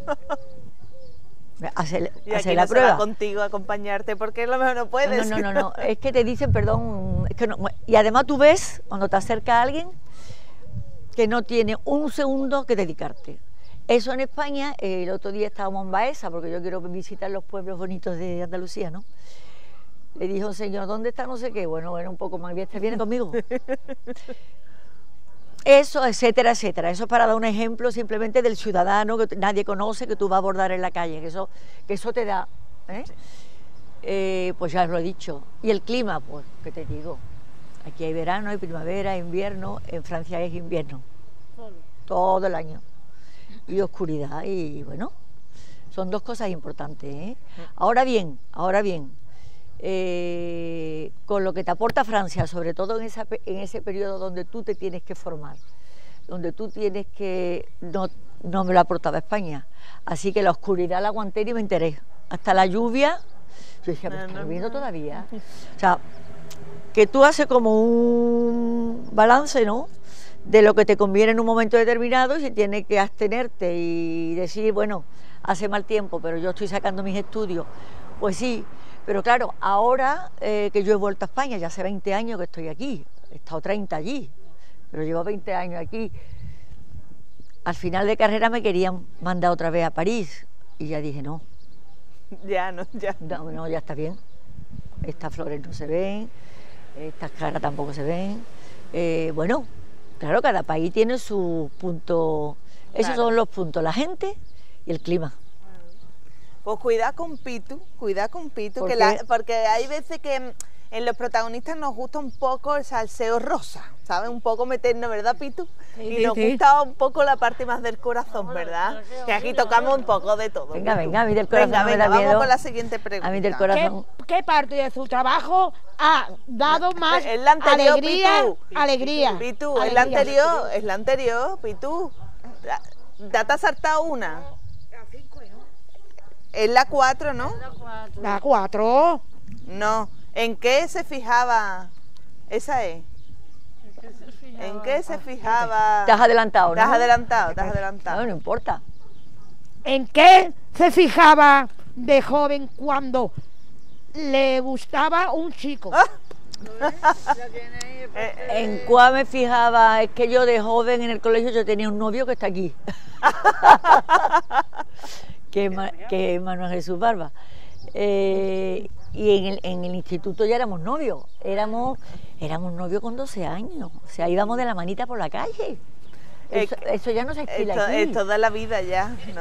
Hace y la no prueba. Se va contigo a acompañarte porque a lo mejor no puedes. No, es que te dicen perdón, es que no. Y además tú ves, cuando te acerca a alguien, que no tiene un segundo que dedicarte. Eso en España, el otro día estábamos en Baeza, porque yo quiero visitar los pueblos bonitos de Andalucía, ¿no? Le dijo un señor, ¿dónde está no sé qué? Bueno, un poco más, ¿viene conmigo? Eso, etcétera, etcétera. Eso es para dar un ejemplo simplemente del ciudadano que nadie conoce, que tú vas a abordar en la calle, que eso te da, pues ya lo he dicho. Y el clima, pues, ¿qué te digo? Aquí hay verano, hay primavera, hay invierno, en Francia es invierno, todo el año. Y oscuridad, y bueno, son dos cosas importantes, ¿eh? Ahora bien, con lo que te aporta Francia, sobre todo en ese periodo donde tú te tienes que formar, donde tú tienes que... No me lo aportaba España, así que la oscuridad la aguanté y me enteré. Hasta la lluvia, yo decía, ¿me está lloviendo todavía? O sea, que tú haces como un balance, ¿no?, de lo que te conviene en un momento determinado, y si tienes que abstenerte y decir, bueno, hace mal tiempo, pero yo estoy sacando mis estudios, pues sí. Pero claro, ahora que yo he vuelto a España, ya hace 20 años que estoy aquí, he estado 30 allí, pero llevo 20 años aquí. Al final de carrera me querían mandar otra vez a París, y ya dije, no. Ya. No, ya está bien. Estas flores no se ven, estas caras tampoco se ven. Bueno, claro, cada país tiene su punto. Esos son los puntos, la gente y el clima. Pues cuidado con Pitu, porque hay veces En los protagonistas nos gusta un poco el salseo rosa, ¿sabes? Un poco meternos, ¿verdad, Pitu? Sí, Y sí, nos sí. gusta un poco la parte más del corazón, ¿verdad? Que aquí tocamos un poco de todo. Venga, Pitu. venga, a mí del corazón Venga, no me venga, da vamos miedo. con la siguiente pregunta. A mí del corazón. ¿Qué parte de su trabajo ha dado más Es la anterior, alegría? Pitu. Alegría. Pitu, es la Alegría. anterior, Pitu. Ya te has saltado una. Es la 4, ¿no? La 4. No. ¿En qué se fijaba? Esa es. ¿En qué se fijaba? Te has adelantado, ¿no? Te has adelantado, te has adelantado. No, no importa. ¿En qué se fijaba de joven cuando le gustaba un chico? En cuál me fijaba, es que yo de joven en el colegio yo tenía un novio que está aquí. que es Manuel Jesús Barba. Y en el instituto ya éramos novios. Éramos novios con 12 años. O sea, íbamos de la manita por la calle. Eso ya no se estila aquí. Es toda la vida ya. No.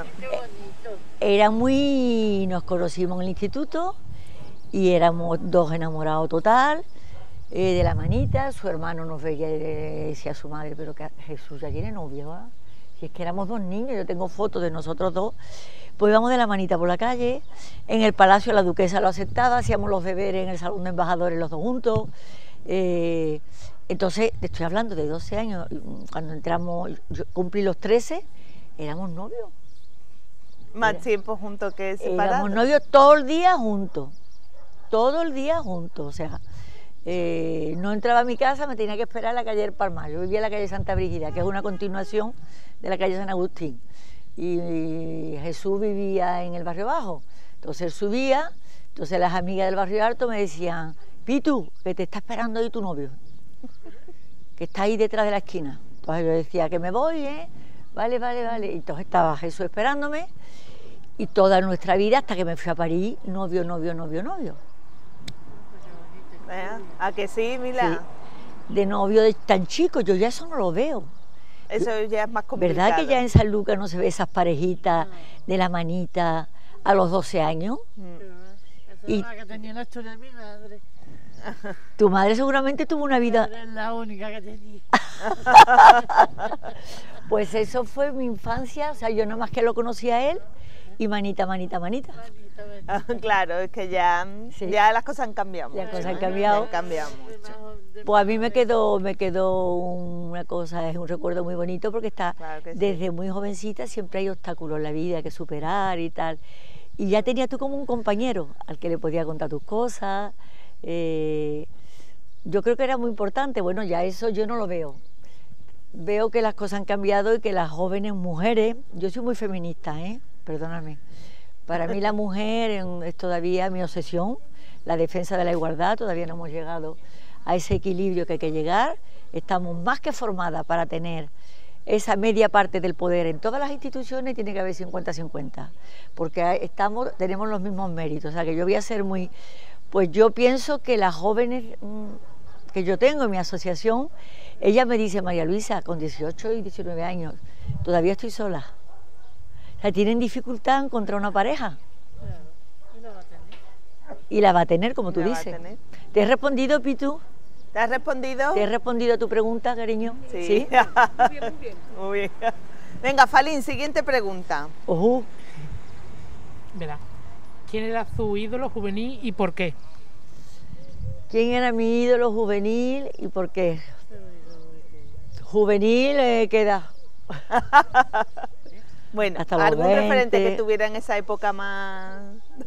Nos conocimos en el instituto y éramos dos enamorados total, de la manita. Su hermano nos veía y le decía a su madre, pero que Jesús ya tiene novia, ¿va? Si es que éramos dos niños, yo tengo fotos de nosotros dos. Pues íbamos de la manita por la calle, en el Palacio la Duquesa lo aceptaba, hacíamos los deberes en el Salón de Embajadores los dos juntos. Entonces, te estoy hablando de 12 años, cuando entramos, yo cumplí los 13, éramos novios. Más tiempo juntos que separados. Éramos novios todo el día juntos, o sea, no entraba a mi casa, me tenía que esperar en la calle del Palmar. Yo vivía en la calle Santa Brígida, que es una continuación de la calle San Agustín, y Jesús vivía en el barrio bajo. Entonces él subía, entonces las amigas del barrio alto me decían, Pitu, que te está esperando ahí tu novio, que está ahí detrás de la esquina. Entonces yo decía que me voy, vale. Y entonces estaba Jesús esperándome, y toda nuestra vida, hasta que me fui a París, novio. ¿A que sí, Mila? Sí. De novio de tan chico, yo ya eso no lo veo. Eso ya es más complicado. ¿Verdad que ya en San Lucas no se ve esas parejitas de la manita a los 12 años? Esa Y- es la que tenía la historia de mi madre. Tu madre seguramente tuvo una vida... Es la única que tenía. Pues eso fue mi infancia, o sea, yo nada más que lo conocía a él y manita. Claro, es que ya, Sí. ya las cosas han cambiado mucho. Las cosas han ¿eh? cambiado. Han cambiado mucho. Pues a mí me quedó una cosa, es un recuerdo muy bonito porque Claro que sí. desde muy jovencita siempre hay obstáculos en la vida que superar y tal. Y ya tenías tú como un compañero al que le podía contar tus cosas. Yo creo que era muy importante. Bueno, ya eso yo no lo veo. Veo que las cosas han cambiado y que las jóvenes mujeres, yo soy muy feminista, perdóname. Para mí la mujer es todavía mi obsesión, la defensa de la igualdad, todavía no hemos llegado a ese equilibrio que hay que llegar. Estamos más que formadas para tener esa media parte del poder. En todas las instituciones tiene que haber 50-50, porque tenemos los mismos méritos. O sea, que yo voy a ser muy... Pues yo pienso que las jóvenes que yo tengo en mi asociación, ella me dice, María Luisa, con 18 y 19 años, todavía estoy sola. O sea, tienen dificultad en encontrar una pareja. Y la va a tener, como tú La va a dices. tener. ¿Te he respondido, Pitu? ¿Te has respondido? ¿Te he respondido a tu pregunta, cariño? Sí. Muy bien. Venga, Falín, siguiente pregunta. Ojú. Verá. ¿Quién era su ídolo juvenil y por qué? ¿Quién era mi ídolo juvenil y por qué? Juvenil, ¿qué edad? Bueno, Hasta los ¿algún referente 20. que tuviera en esa época más...?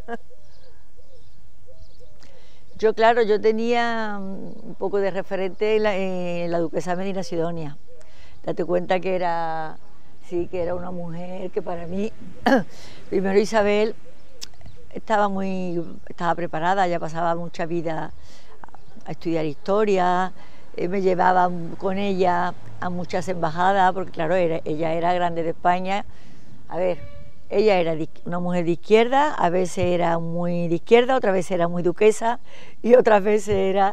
Yo, claro, yo tenía un poco de referente en la duquesa Medina Sidonia. Date cuenta que era una mujer que para mí, primero Isabel estaba preparada, ya pasaba mucha vida a estudiar historia, me llevaba con ella a muchas embajadas, porque claro, ella era grande de España. A ver, ella era una mujer de izquierda, a veces era muy de izquierda, otras veces era muy duquesa y otras veces era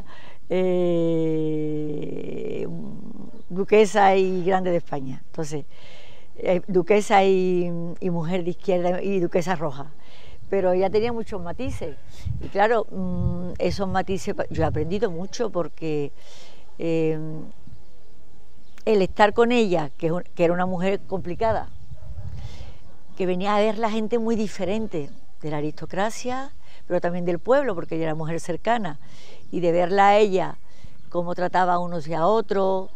duquesa y grande de España. Entonces, duquesa y mujer de izquierda y duquesa roja. pero ella tenía muchos matices. Y claro, esos matices, yo he aprendido mucho porque el estar con ella, que era una mujer complicada, que venía a ver la gente muy diferente, de la aristocracia, pero también del pueblo, porque ella era mujer cercana, y de verla a ella, cómo trataba a unos y a otros,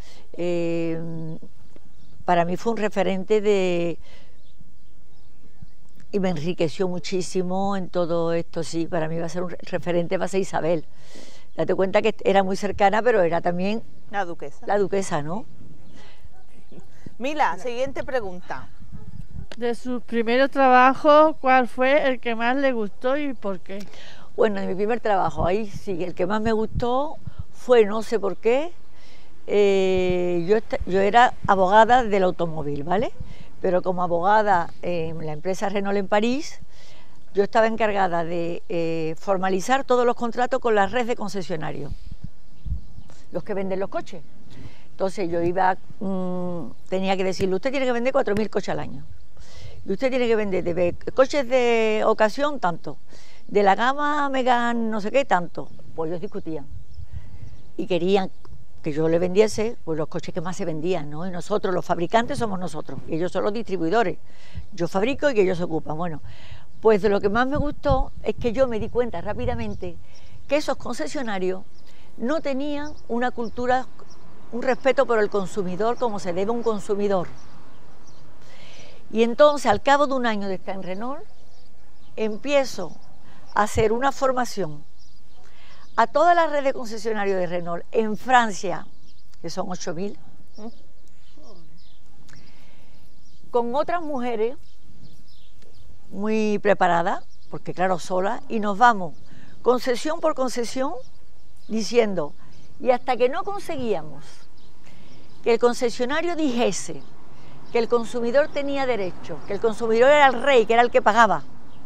para mí fue un referente y me enriqueció muchísimo en todo esto, sí, para mí va a ser un referente, va a ser Isabel. Date cuenta que era muy cercana, pero era también La duquesa. la duquesa, ¿no? Mila, siguiente pregunta. De sus primeros trabajos, ¿cuál fue el que más le gustó y por qué? Bueno, en mi primer trabajo, ahí sí, el que más me gustó fue, no sé por qué, yo era abogada del automóvil, ¿vale? Pero como abogada en la empresa Renault en París, yo estaba encargada de formalizar todos los contratos con la red de concesionarios, los que venden los coches. Entonces yo iba, tenía que decirle, usted tiene que vender 4.000 coches al año. Y usted tiene que vender de coches de ocasión tanto, de la gama Megane no sé qué tanto. Pues ellos discutían y querían que yo le vendiese pues los coches que más se vendían, ¿no? Y nosotros, los fabricantes, somos nosotros, y ellos son los distribuidores. Yo fabrico y que ellos se ocupan. Bueno, pues de lo que más me gustó es que yo me di cuenta rápidamente que esos concesionarios no tenían una cultura, un respeto por el consumidor como se debe a un consumidor. Y entonces, al cabo de un año de estar en Renault, empiezo a hacer una formación a toda la red de concesionarios de Renault en Francia, que son 8.000, con otras mujeres muy preparadas, porque claro, solas, y nos vamos concesión por concesión diciendo, y hasta que no conseguíamos que el concesionario dijese que el consumidor tenía derecho, que el consumidor era el rey, que era el que pagaba,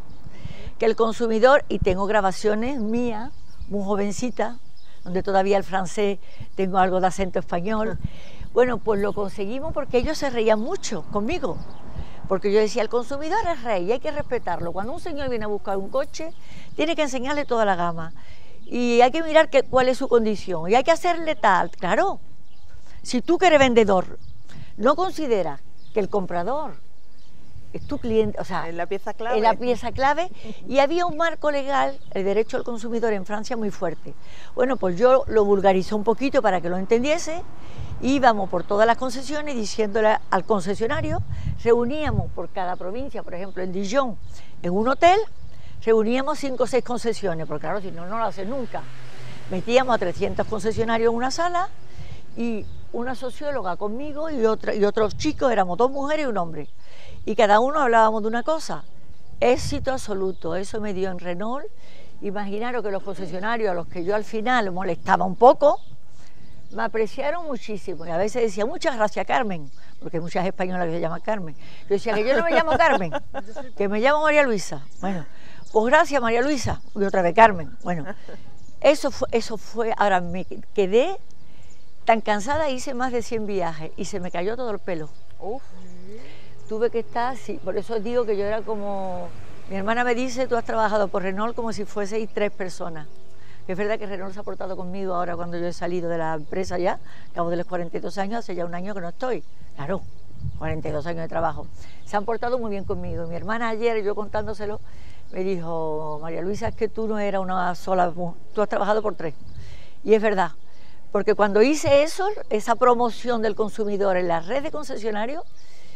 que el consumidor, y tengo grabaciones mías, muy jovencita, donde todavía el francés tengo algo de acento español, bueno, pues lo conseguimos porque ellos se reían mucho conmigo, porque yo decía, el consumidor es rey y hay que respetarlo, cuando un señor viene a buscar un coche, tiene que enseñarle toda la gama, y hay que mirar cuál es su condición, y hay que hacerle tal, claro, si tú que eres vendedor, no consideras que el comprador es tu cliente, o sea, Es la pieza clave. es la pieza clave, y había un marco legal, el derecho al consumidor en Francia, muy fuerte. Bueno, pues yo lo vulgarizé un poquito para que lo entendiese, íbamos por todas las concesiones diciéndole al concesionario, reuníamos por cada provincia, por ejemplo en Dijon, en un hotel, reuníamos 5 o 6 concesiones, porque claro, si no, no lo hacen nunca. Metíamos a 300 concesionarios en una sala, y una socióloga conmigo y otros chicos, éramos 2 mujeres y un hombre, y cada uno hablábamos de una cosa. Éxito absoluto, eso me dio en Renault. Imaginaros que los concesionarios a los que yo al final molestaba un poco, me apreciaron muchísimo, y a veces decía, muchas gracias Carmen, porque hay muchas españolas que se llaman Carmen. Yo decía que yo no me llamo Carmen, que me llamo María Luisa. Bueno, pues gracias María Luisa, y otra vez Carmen. Bueno, eso fue, ahora me quedé tan cansada, hice más de 100 viajes y se me cayó todo el pelo. Uf. Tuve que estar, sí, por eso digo que yo era como... Mi hermana me dice, tú has trabajado por Renault como si fueseis 3 personas. Es verdad que Renault se ha portado conmigo ahora cuando yo he salido de la empresa ya, a cabo de los 42 años, hace ya un año que no estoy. Claro, 42 años de trabajo. Se han portado muy bien conmigo. Mi hermana ayer, yo contándoselo, me dijo, María Luisa, es que tú no eras una sola, tú has trabajado por 3. Y es verdad, porque cuando hice eso, esa promoción del consumidor en la red de concesionarios,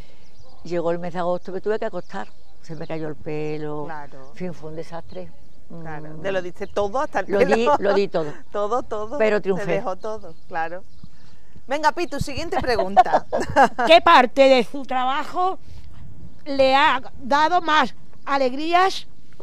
llegó el mes de agosto, me tuve que acostar, se me cayó el pelo, Claro. en fin, fue un desastre. Claro, te lo diste todo hasta el pelo. Lo di todo. Todo. Pero triunfé. Te dejó todo, claro. Venga, Pitu, siguiente pregunta. ¿Qué parte de su trabajo le ha dado más alegrías?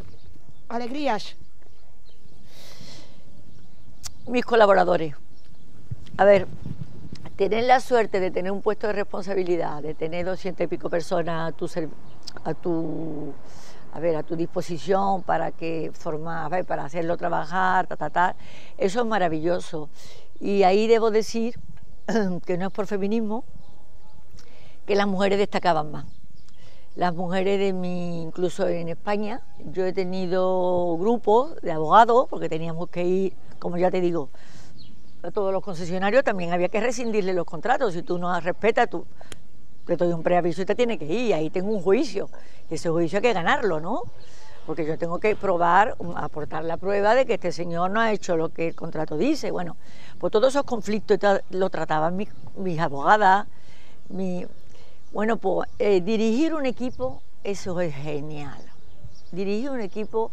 Mis colaboradores. A ver, tener la suerte de tener un puesto de responsabilidad, de tener 200 y pico personas a tu disposición para para hacerlo trabajar, eso es maravilloso. Y ahí debo decir, que no es por feminismo, que las mujeres destacaban más. las mujeres incluso en España, yo he tenido grupos de abogados, porque teníamos que ir, como ya te digo, a todos los concesionarios también había que rescindirle los contratos. Si tú no respetas, tú te doy un preaviso y te tienes que ir, ahí tengo un juicio, y ese juicio hay que ganarlo, ¿no? Porque yo tengo que probar, aportar la prueba de que este señor no ha hecho lo que el contrato dice. Bueno, pues todos esos conflictos lo trataban mis abogadas. Bueno, pues dirigir un equipo, eso es genial. Dirigir un equipo,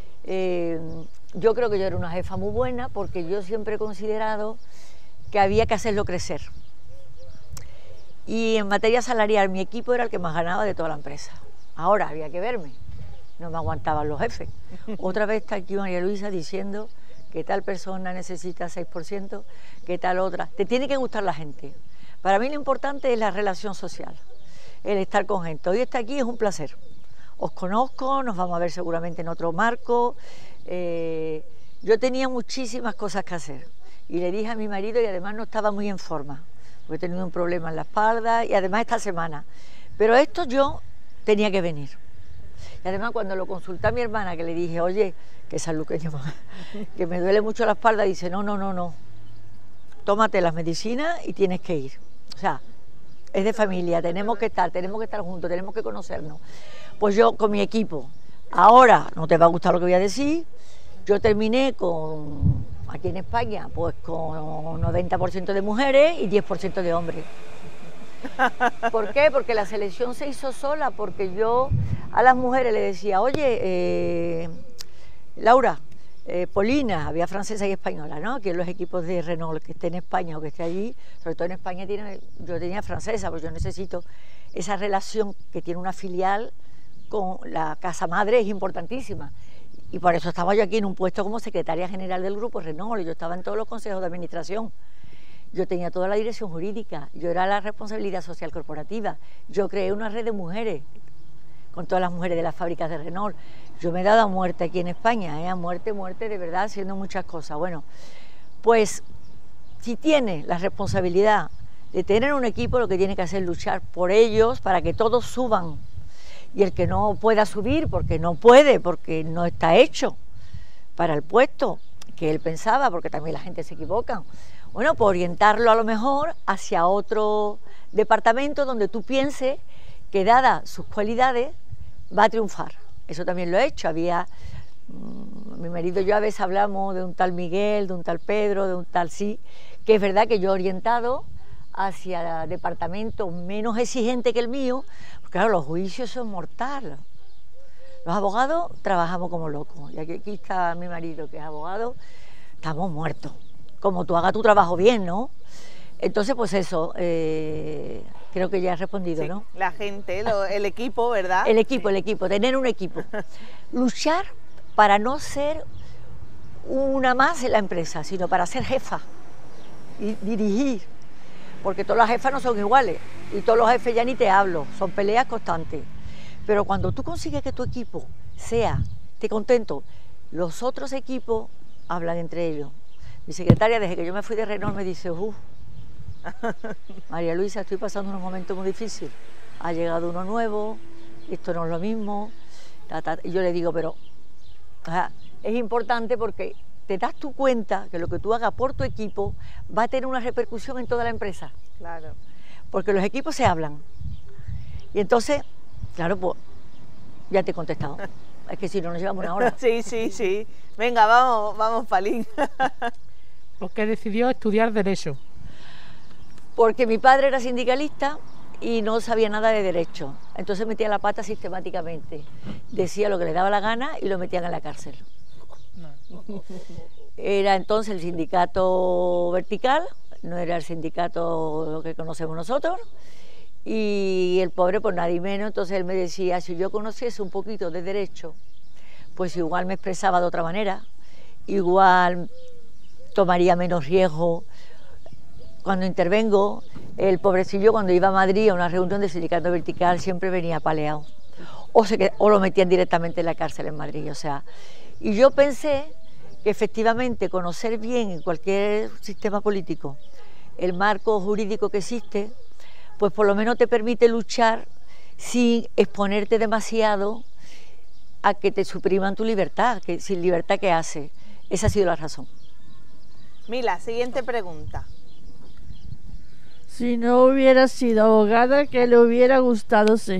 yo creo que yo era una jefa muy buena, porque yo siempre he considerado que había que hacerlo crecer. Y en materia salarial, mi equipo era el que más ganaba de toda la empresa. Ahora había que verme, no me aguantaban los jefes. Otra vez está aquí María Luisa diciendo que tal persona necesita 6%, que tal otra. Te tiene que gustar la gente. Para mí lo importante es la relación social, el estar con gente. Hoy estar aquí es un placer. Os conozco, nos vamos a ver seguramente en otro marco. Yo tenía muchísimas cosas que hacer y le dije a mi marido, y además no estaba muy en forma, porque he tenido un problema en la espalda y además esta semana. Pero esto yo tenía que venir. Y además cuando lo consulté a mi hermana, que le dije, oye, que sanluqueño, que me duele mucho la espalda, dice, no, tómate las medicinas y tienes que ir. O sea, es de familia, tenemos que estar juntos, tenemos que conocernos. Pues yo con mi equipo, ahora no te va a gustar lo que voy a decir, yo terminé aquí en España, pues con 90% de mujeres y 10% de hombres. ¿Por qué? Porque la selección se hizo sola, porque yo a las mujeres le decía, oye, Laura, Polina, había francesa y española, ¿no? Que los equipos de Renault que esté en España o que esté allí, sobre todo en España yo tenía francesa, pues yo necesito esa relación que tiene una filial con la casa madre, es importantísima. Y por eso estaba yo aquí en un puesto como secretaria general del grupo Renault, yo estaba en todos los consejos de administración. Yo tenía toda la dirección jurídica, yo era la responsabilidad social corporativa, yo creé una red de mujeres con todas las mujeres de las fábricas de Renault. Yo me he dado a muerte aquí en España, a muerte de verdad, haciendo muchas cosas. Bueno, pues si tiene la responsabilidad de tener un equipo, lo que tiene que hacer es luchar por ellos para que todos suban. Y el que no pueda subir, porque no puede, porque no está hecho para el puesto que él pensaba, porque también la gente se equivoca, bueno, pues orientarlo a lo mejor hacia otro departamento donde tú pienses que, dadas sus cualidades, va a triunfar. Eso también lo he hecho. Mi marido y yo a veces hablamos de un tal Miguel, de un tal Pedro, de un tal sí, que es verdad que yo he orientado hacia departamentos menos exigentes que el mío, porque claro, los juicios son mortales. Los abogados trabajamos como locos, y aquí está mi marido que es abogado, estamos muertos. Como tú hagas tu trabajo bien, ¿no? Entonces, pues eso, creo que ya he respondido, sí, ¿no? La gente, el equipo, ¿verdad? El equipo, tener un equipo. Luchar para no ser una más en la empresa, sino para ser jefa y dirigir. Porque todas las jefas no son iguales y todos los jefes ya ni te hablo, son peleas constantes. Pero cuando tú consigues que tu equipo esté contento, los otros equipos hablan entre ellos. Mi secretaria, desde que yo me fui de Renault, me dice, María Luisa, estoy pasando unos momentos muy difíciles. Ha llegado uno nuevo, esto no es lo mismo. Y yo le digo, pero es importante porque te das tu cuenta que lo que tú hagas por tu equipo va a tener una repercusión en toda la empresa. Claro. Porque los equipos se hablan. Y entonces, claro, pues ya te he contestado. Es que si no nos llevamos una hora. Sí. Venga, vamos, Palín. ¿Por qué decidió estudiar Derecho? Porque mi padre era sindicalista y no sabía nada de derecho. Entonces metía la pata sistemáticamente. Decía lo que le daba la gana y lo metían en la cárcel. No. Era entonces el sindicato vertical, no era el sindicato que conocemos nosotros. Y el pobre, pues nadie menos, entonces él me decía, si yo conociese un poquito de derecho, pues igual me expresaba de otra manera, igual tomaría menos riesgo. Cuando intervengo, el pobrecillo cuando iba a Madrid a una reunión del sindicato vertical siempre venía paleado, o lo metían directamente en la cárcel en Madrid, o sea. Y yo pensé que efectivamente conocer bien en cualquier sistema político el marco jurídico que existe, pues por lo menos te permite luchar sin exponerte demasiado a que te supriman tu libertad, que sin libertad, ¿qué hace? Esa ha sido la razón. Mila, siguiente pregunta. Si no hubiera sido abogada, ¿qué le hubiera gustado ser?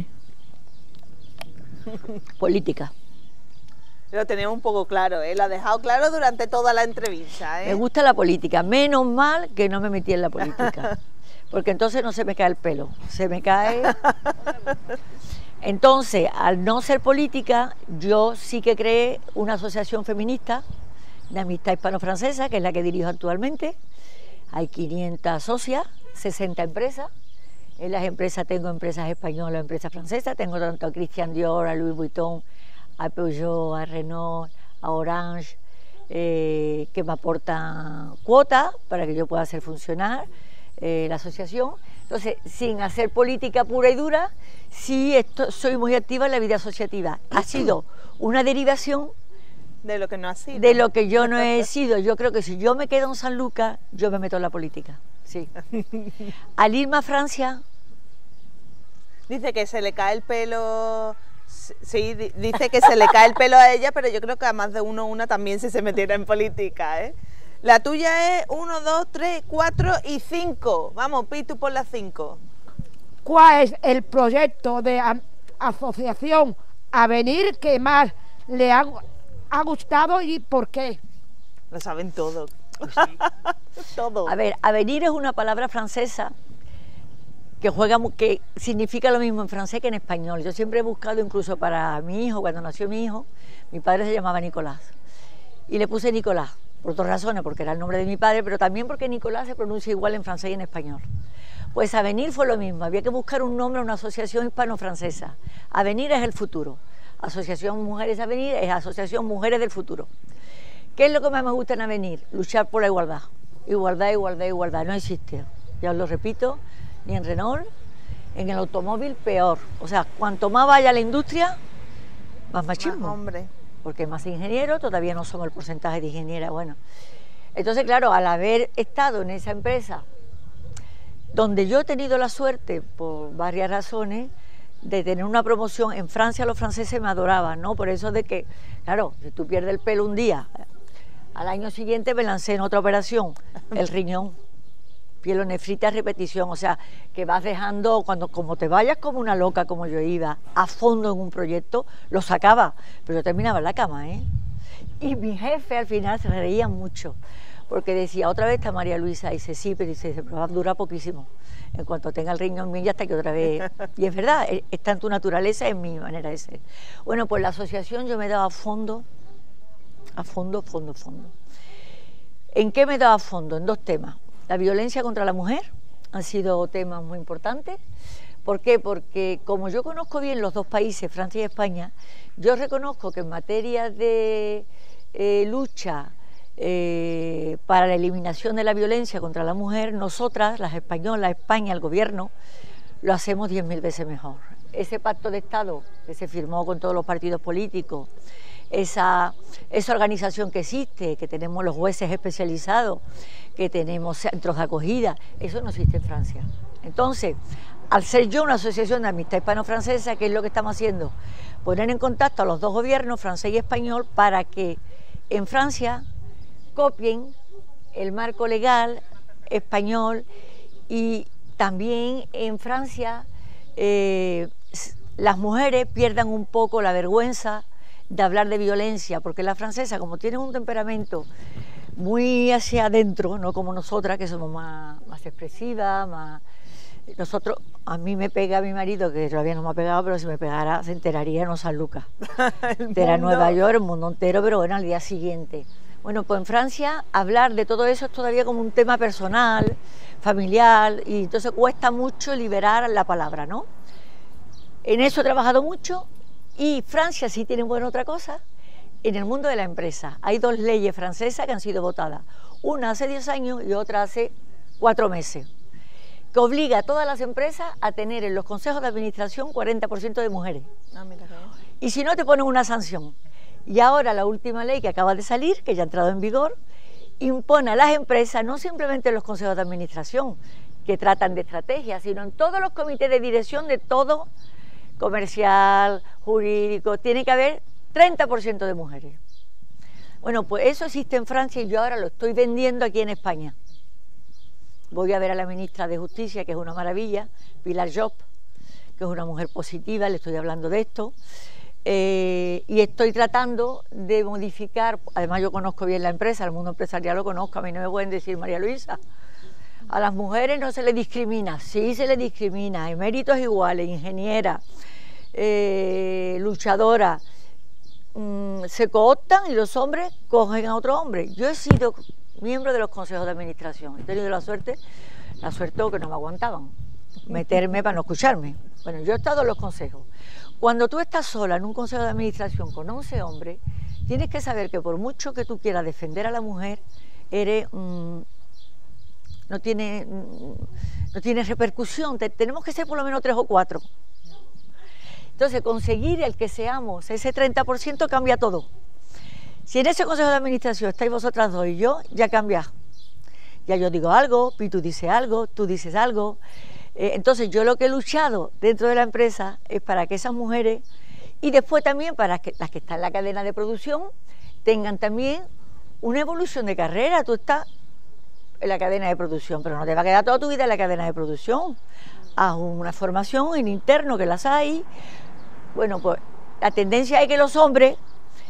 Política. Lo tenemos un poco claro, ¿eh? Lo ha dejado claro durante toda la entrevista, ¿eh? Me gusta la política, menos mal que no me metí en la política, porque entonces no se me cae el pelo, se me cae... Entonces, al no ser política, yo sí que creé una asociación feminista de amistad hispano-francesa, que es la que dirijo actualmente. Hay 500 socias, 60 empresas. En las empresas tengo empresas españolas, empresas francesas, tengo tanto a Christian Dior, a Louis Vuitton, a Peugeot, a Renault, a Orange, que me aportan cuotas para que yo pueda hacer funcionar la asociación. Entonces, sin hacer política pura y dura, sí soy muy activa en la vida asociativa. Ha sido una derivación de lo que no ha sido. De lo que yo no he sido. Yo creo que si yo me quedo en San Lucas, yo me meto en la política. Sí. Al irme a Francia... Dice que se le cae el pelo... Sí, dice que se le cae el pelo a ella, pero yo creo que a más de una también si se metiera en política, ¿eh? La tuya es 1, 2, 3, 4 y 5. Vamos, Pitu, por las 5. ¿Cuál es el proyecto de asociación Avenir que más le ha gustado y por qué? Lo saben todo. Todo. A ver, Avenir es una palabra francesa que significa lo mismo en francés que en español. Yo siempre he buscado, incluso para mi hijo, cuando nació mi hijo, mi padre se llamaba Nicolás. Y le puse Nicolás, por dos razones, porque era el nombre de mi padre, pero también porque Nicolás se pronuncia igual en francés y en español. Pues Avenir fue lo mismo, había que buscar un nombre a una asociación hispano-francesa. Avenir es el futuro. Asociación Mujeres Avenir es Asociación Mujeres del Futuro. ¿Qué es lo que más me gusta en Avenir? Luchar por la igualdad. Igualdad, igualdad, igualdad. No existe. Ya os lo repito, ni en Renault, en el automóvil, peor. O sea, cuanto más vaya la industria, más machismo. Más hombre. Porque más ingenieros, todavía no somos el porcentaje de ingeniera, bueno. Entonces, claro, al haber estado en esa empresa, donde yo he tenido la suerte, por varias razones, de tener una promoción, en Francia los franceses me adoraban, ¿no? Por eso de que, claro, si tú pierdes el pelo un día, al año siguiente me lancé en otra operación, el riñón, pielonefrita a repetición, o sea, que vas dejando, como te vayas como una loca, como yo iba, a fondo en un proyecto, lo sacaba, pero yo terminaba en la cama, ¿eh? Y mi jefe al final se reía mucho, porque decía, otra vez está María Luisa, y dice, sí, pero dice, pero va a durar poquísimo, en cuanto tenga el riñón bien ya está que otra vez, y es verdad, está en tu naturaleza, es mi manera de ser. Bueno, pues la asociación yo me daba a fondo. ¿En qué me daba a fondo? En dos temas. La violencia contra la mujer han sido temas muy importantes. ¿Por qué? Porque como yo conozco bien los dos países, Francia y España, yo reconozco que en materia de lucha para la eliminación de la violencia contra la mujer, nosotras, las españolas, España, el gobierno, lo hacemos 10.000 veces mejor. Ese pacto de Estado que se firmó con todos los partidos políticos, esa organización que existe, que tenemos los jueces especializados, que tenemos centros de acogida, eso no existe en Francia. Entonces, al ser yo una asociación de amistad hispano-francesa, ¿qué es lo que estamos haciendo? Poner en contacto a los dos gobiernos, francés y español, para que en Francia copien el marco legal español y también en Francia las mujeres pierdan un poco la vergüenza de hablar de violencia, porque la francesa, como tienen un temperamento muy hacia adentro, no como nosotras, que somos más expresivas, más... Nosotros, a mí me pega mi marido, que todavía no me ha pegado, pero si me pegara se enteraría en San Lucas. Era Nueva York, el mundo entero, pero bueno, al día siguiente. Bueno, pues en Francia hablar de todo eso es todavía como un tema personal, familiar, y entonces cuesta mucho liberar la palabra, ¿no? En eso he trabajado mucho, y Francia sí tiene buena otra cosa, en el mundo de la empresa. Hay dos leyes francesas que han sido votadas, una hace 10 años y otra hace 4 meses, que obliga a todas las empresas a tener en los consejos de administración 40% de mujeres. Ah, mira, y si no, te ponen una sanción. Y ahora la última ley que acaba de salir, que ya ha entrado en vigor, impone a las empresas, no simplemente en los consejos de administración, que tratan de estrategia, sino en todos los comités de dirección de todo comercial, jurídico, tiene que haber 30% de mujeres. Bueno, pues eso existe en Francia y yo ahora lo estoy vendiendo aquí en España. Voy a ver a la ministra de Justicia, que es una maravilla, Pilar Job, que es una mujer positiva, le estoy hablando de esto, y estoy tratando de modificar, además yo conozco bien la empresa, el mundo empresarial lo conozco, a mí no me pueden decir, María Luisa, a las mujeres no se les discrimina, sí se les discrimina, en méritos iguales, ingeniera, luchadora, se cooptan y los hombres cogen a otro hombre. Yo he sido miembro de los consejos de administración, he tenido la suerte o que no me aguantaban meterme para no escucharme. Bueno, yo he estado en los consejos. Cuando tú estás sola en un consejo de administración con 11 hombres, tienes que saber que por mucho que tú quieras defender a la mujer, no tiene repercusión, tenemos que ser por lo menos 3 o 4. Entonces, conseguir el que seamos ese 30% cambia todo. Si en ese consejo de administración estáis vosotras dos y yo, ya cambia. Ya yo digo algo, Pitu dice algo, tú dices algo. Entonces, yo lo que he luchado dentro de la empresa es para que esas mujeres, y después también para que las que están en la cadena de producción, tengan también una evolución de carrera. Tú estás en la cadena de producción, pero no te va a quedar toda tu vida en la cadena de producción. Haz una formación en interno, que las hay. Bueno, pues la tendencia es que los hombres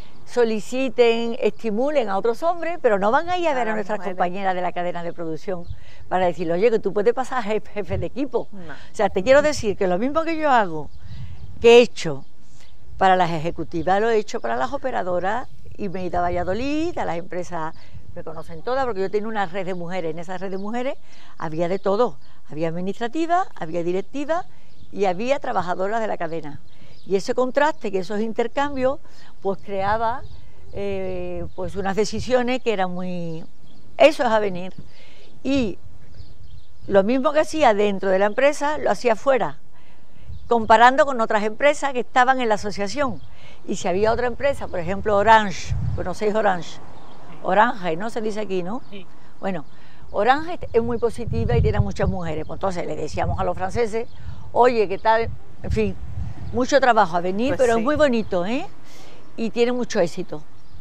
soliciten, estimulen a otros hombres, pero no van a ir a ver a nuestras compañeras de la cadena de producción para decirle, oye, que tú puedes pasar a jefe de equipo. No. O sea, te quiero decir que lo mismo que yo hago, que he hecho para las ejecutivas, lo he hecho para las operadoras, y me he ido a Valladolid, a las empresas, me conocen todas, porque yo tenía una red de mujeres. En esa red de mujeres había de todo, había administrativa, había directiva y había trabajadoras de la cadena. Y ese contraste, que esos intercambios, pues creaba pues unas decisiones que eran muy... Eso es a venir. Y lo mismo que hacía dentro de la empresa, lo hacía fuera, comparando con otras empresas que estaban en la asociación. Y si había otra empresa, por ejemplo Orange, ¿conocéis Orange? Orange, ¿no? Se dice aquí, ¿no? Sí. Bueno, Orange es muy positiva y tiene muchas mujeres. Pues entonces le decíamos a los franceses, oye, ¿qué tal? En fin, mucho trabajo a venir, pues pero sí, es muy bonito, ¿eh? Y tiene mucho éxito.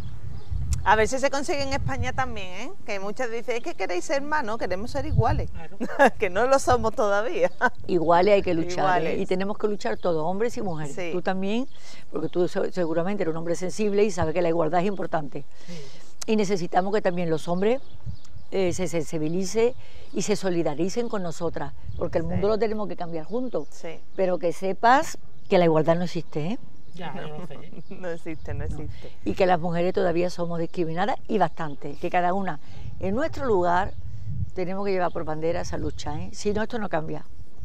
A ver si se consigue en España también, ¿eh? Que muchas dicen, es que queréis ser más, ¿no? Queremos ser iguales. Claro. Que no lo somos todavía. Iguales hay que luchar, ¿eh? Y tenemos que luchar todos, hombres y mujeres. Sí. Tú también, porque tú seguramente eres un hombre sensible y sabes que la igualdad es importante. Sí. Y necesitamos que también los hombres se sensibilicen y se solidaricen con nosotras, porque el mundo lo tenemos que cambiar juntos. Sí. Pero que sepas que la igualdad no existe, ¿eh? Ya, no sé. No existe, no existe. Y que las mujeres todavía somos discriminadas y bastante, que cada una en nuestro lugar tenemos que llevar por bandera esa lucha, ¿eh? Si no, esto no cambia.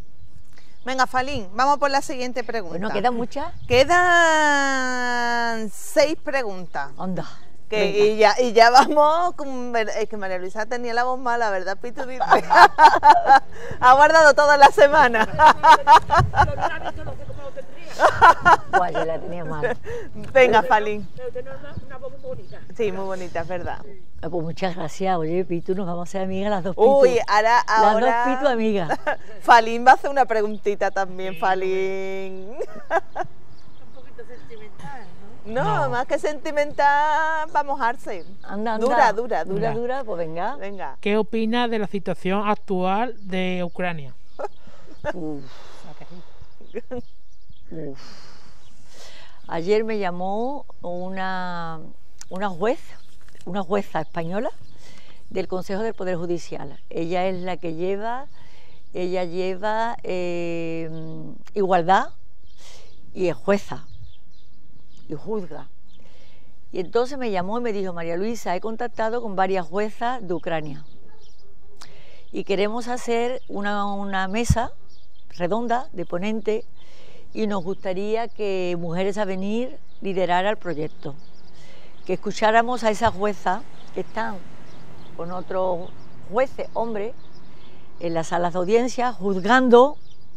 Venga, Falín, vamos por la siguiente pregunta. Bueno, ¿quedan muchas? Quedan 6 preguntas. Anda. Y ya vamos, es que María Luisa tenía la voz mala, ¿verdad, Pitu? Ha guardado toda la semana. Guay, yo la tenía mal. Venga, Falín. Pero tiene una voz muy bonita. Sí, muy bonita, es verdad. Pues muchas gracias. Oye, Pitu, nos vamos a ser amigas las dos Pitu. Uy, ahora... Las dos Pitu amigas. Falín va a hacer una preguntita también, Falín. Un poquito sentimental, ¿no? No, más que sentimental, para mojarse. Anda. Dura, pues venga. ¿Qué opina de la situación actual de Ucrania? Uf. Ayer me llamó una jueza española del Consejo del Poder Judicial. Ella es la que lleva igualdad y es jueza y juzga. Y entonces me llamó y me dijo, María Luisa, he contactado con varias juezas de Ucrania y queremos hacer una mesa redonda de ponente y nos gustaría que Mujeres a Venir liderara el proyecto, que escucháramos a esas juezas que están con otros jueces, hombres, en las salas de audiencia, juzgando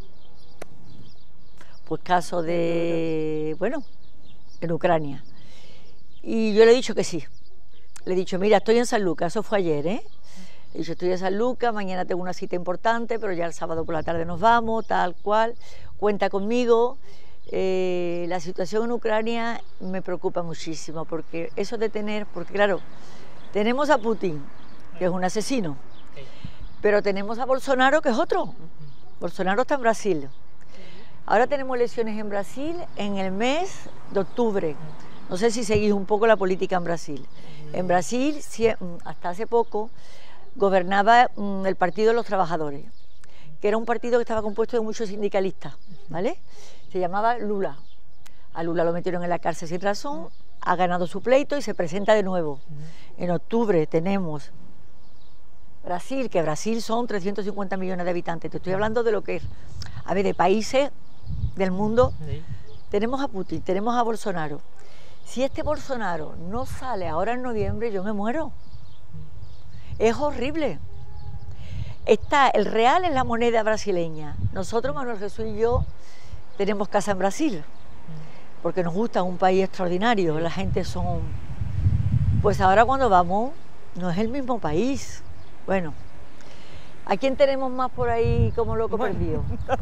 pues casos de, bueno, en Ucrania. Y yo le he dicho que sí. Le he dicho, mira, estoy en San Lucas, eso fue ayer, ¿eh? Le he dicho, estoy en San Lucas, mañana tengo una cita importante, pero ya el sábado por la tarde nos vamos, tal cual, cuenta conmigo. La situación en Ucrania me preocupa muchísimo, porque eso de tener, porque claro, tenemos a Putin, que es un asesino, pero tenemos a Bolsonaro, que es otro. Bolsonaro está en Brasil. Ahora tenemos elecciones en Brasil en el mes de octubre. No sé si seguís un poco la política en Brasil. En Brasil, hasta hace poco, gobernaba el Partido de los Trabajadores, que era un partido que estaba compuesto de muchos sindicalistas, ¿vale? Se llamaba Lula. A Lula lo metieron en la cárcel sin razón, ha ganado su pleito y se presenta de nuevo. En octubre tenemos Brasil, que Brasil son 350 millones de habitantes. Te estoy hablando de lo que es, a ver, de países del mundo. Tenemos a Putin, tenemos a Bolsonaro. Si este Bolsonaro no sale ahora en noviembre, yo me muero. Es horrible. El real es la moneda brasileña. Nosotros, Manuel Jesús y yo, tenemos casa en Brasil, porque nos gusta, un país extraordinario, la gente son... Pues ahora cuando vamos, no es el mismo país. Bueno, ¿a quién tenemos más por ahí como loco perdido?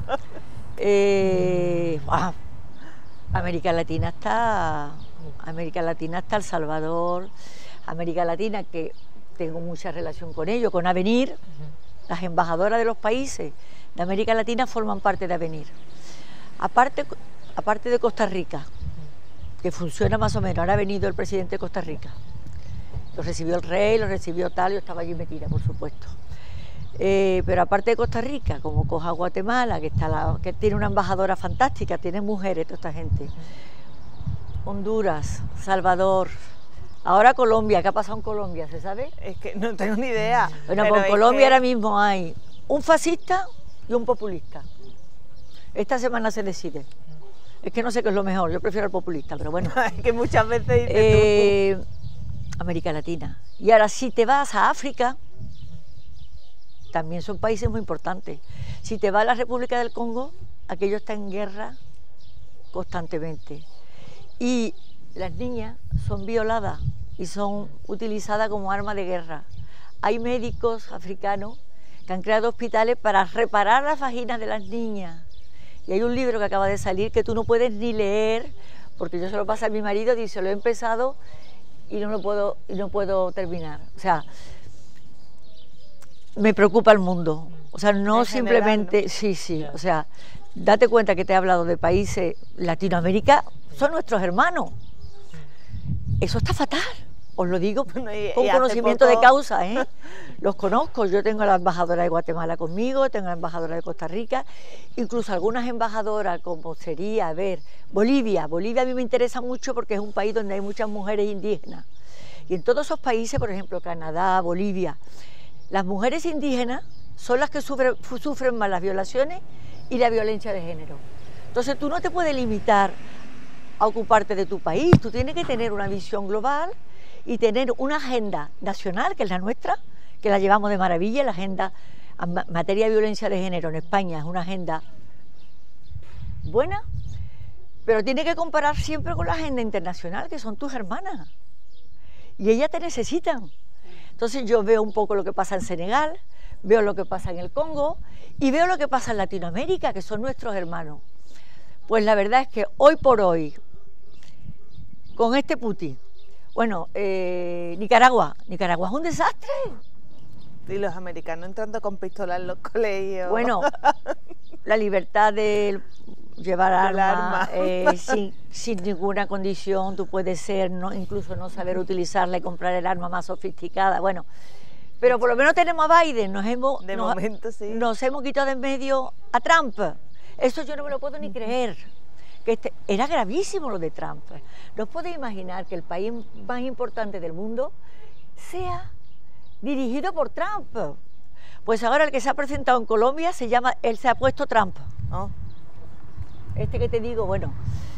América Latina está El Salvador, América Latina, que tengo mucha relación con ellos, con Avenir. Las embajadoras de los países de América Latina forman parte de Avenir. Aparte de Costa Rica, que funciona más o menos, ahora ha venido el presidente de Costa Rica. Lo recibió el rey, lo recibió tal, yo estaba allí metida, por supuesto. Pero aparte de Costa Rica, como coja Guatemala, que tiene una embajadora fantástica, tiene mujeres, toda esta gente. Honduras, Salvador, ahora Colombia. ¿Qué ha pasado en Colombia? ¿Se sabe? Es que no tengo ni idea. Bueno, pues en Colombia ahora mismo hay un fascista y un populista. Esta semana se decide. Es que no sé qué es lo mejor, yo prefiero al populista, pero bueno. Que muchas veces dices América Latina. Y ahora si te vas a África, también son países muy importantes. Si te vas a la República del Congo, aquello está en guerra constantemente. Y las niñas son violadas y son utilizadas como arma de guerra. Hay médicos africanos que han creado hospitales para reparar las vaginas de las niñas. Y hay un libro que acaba de salir que tú no puedes ni leer, porque yo se lo paso a mi marido, dice, lo he empezado y no puedo terminar. O sea, me preocupa el mundo. O sea, no en simplemente... General, ¿no? Sí, o sea, date cuenta que te he hablado de países, Latinoamérica son nuestros hermanos. Eso está fatal. Os lo digo con conocimiento de causa, ¿eh? Los conozco, yo tengo a la embajadora de Guatemala conmigo, tengo a la embajadora de Costa Rica, incluso algunas embajadoras como sería, a ver, Bolivia. Bolivia a mí me interesa mucho porque es un país donde hay muchas mujeres indígenas. Y en todos esos países, por ejemplo, Canadá, Bolivia, las mujeres indígenas son las que sufren más las violaciones y la violencia de género. Entonces tú no te puedes limitar a ocuparte de tu país, tú tienes que tener una visión global y tener una agenda nacional, que es la nuestra, que la llevamos de maravilla. La agenda en materia de violencia de género en España es una agenda buena, pero tiene que comparar siempre con la agenda internacional, que son tus hermanas, y ellas te necesitan. Entonces yo veo un poco lo que pasa en Senegal, veo lo que pasa en el Congo, y veo lo que pasa en Latinoamérica, que son nuestros hermanos. Pues la verdad es que hoy por hoy, con este Putin, bueno, Nicaragua es un desastre. Y los americanos entrando con pistolas en los colegios. Bueno, la libertad de llevar armas sin ninguna condición, tú puedes ser, incluso no saber utilizarla y comprar el arma más sofisticada, bueno. Pero por lo menos tenemos a Biden, nos hemos quitado de en medio a Trump. Eso yo no me lo puedo ni creer. Que era gravísimo lo de Trump. ¿No podéis imaginar que el país más importante del mundo sea dirigido por Trump? Pues ahora el que se ha presentado en Colombia él se ha puesto Trump. Oh. Este que te digo, bueno,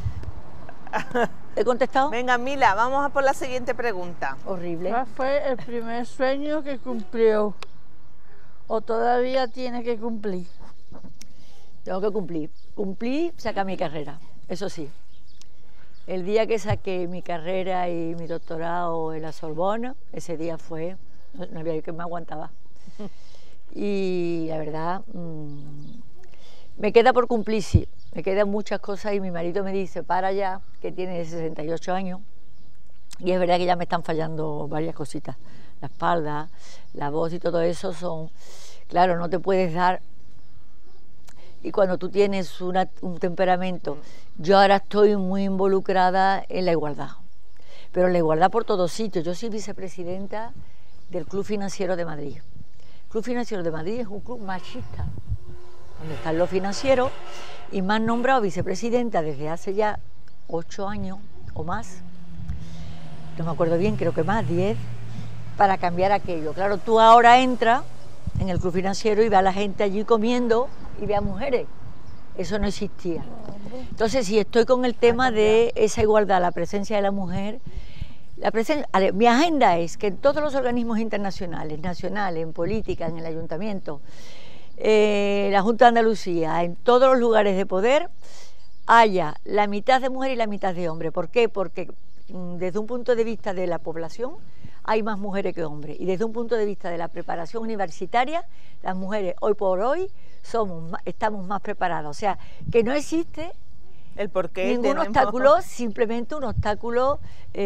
¿he contestado? Venga, Mila, vamos a por la siguiente pregunta. Horrible. ¿Cuál fue el primer sueño que cumplió? ¿O todavía tiene que cumplir? Tengo que cumplir. Cumplí, sacar mi carrera, eso sí. El día que saqué mi carrera y mi doctorado en la Sorbona, ese día no había que me aguantaba. Y la verdad, me queda por cumplir, sí. Me quedan muchas cosas y mi marido me dice, para ya, que tiene 68 años, y es verdad que ya me están fallando varias cositas. La espalda, la voz y todo eso son... Claro, no te puedes dar... Y cuando tú tienes un temperamento... Yo ahora estoy muy involucrada en la igualdad, pero la igualdad por todos sitios. Yo soy vicepresidenta del Club Financiero de Madrid. El Club Financiero de Madrid es un club machista, donde están los financieros, y me han nombrado vicepresidenta desde hace ya 8 años o más, no me acuerdo bien, creo que más, 10, para cambiar aquello. Claro, tú ahora entras en el Club Financiero y ves a la gente allí comiendo y ves a mujeres. Eso no existía. Entonces, si estoy con el tema de esa igualdad, la presencia de la mujer, mi agenda es que en todos los organismos internacionales, nacionales, en política, en el ayuntamiento, la Junta de Andalucía, en todos los lugares de poder, haya la mitad de mujer y la mitad de hombre. ¿Por qué? Porque desde un punto de vista de la población hay más mujeres que hombres, y desde un punto de vista de la preparación universitaria, las mujeres hoy por hoy estamos más preparadas. O sea, que no existe el porqué ningún obstáculo, simplemente un organismo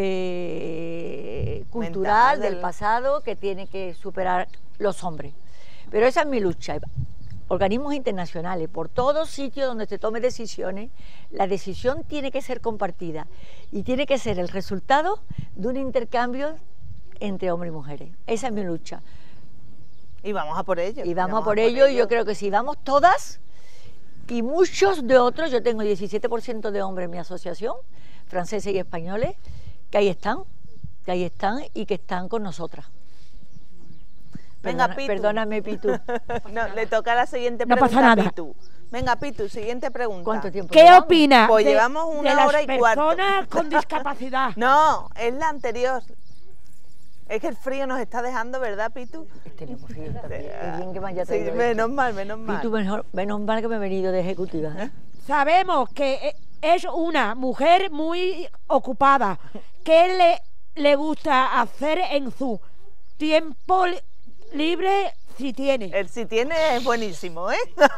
cultural del pasado que tiene que superar los hombres. Pero esa es mi lucha. Organismos internacionales, por todos sitios donde se tome decisiones, la decisión tiene que ser compartida y tiene que ser el resultado de un intercambio entre hombres y mujeres. Esa es mi lucha. Y vamos a por ello. Y vamos a por ello, y yo creo que si vamos todas, y muchos de otros, yo tengo 17% de hombres en mi asociación, franceses y españoles, que ahí están y que están con nosotras. Venga, Pitu. Perdóname, Pitu. No, le toca la siguiente No pregunta pasa a nada. Pitu. Venga, Pitu, siguiente pregunta. ¿Cuánto tiempo ¿Qué llevamos? opina Pues de, llevamos una de hora las y cuarto. personas con discapacidad? No, es la anterior. Es que el frío nos está dejando, ¿verdad, Pitu? Tenemos frío también. Es bien que me haya Sí, traído menos mal, menos mal. Pitu, menos mal que me he venido de ejecutiva. Sabemos que es una mujer muy ocupada. ¿Qué le gusta hacer en su tiempo libre, si tiene? El si tiene es buenísimo, ¿eh?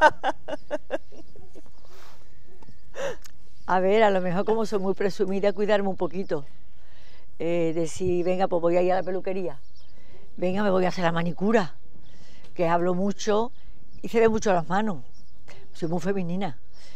A ver, a lo mejor como soy muy presumida, cuidarme un poquito. Decir, venga, pues voy a ir a la peluquería. Venga, me voy a hacer la manicura. Que hablo mucho y se ve mucho las manos. Soy muy femenina.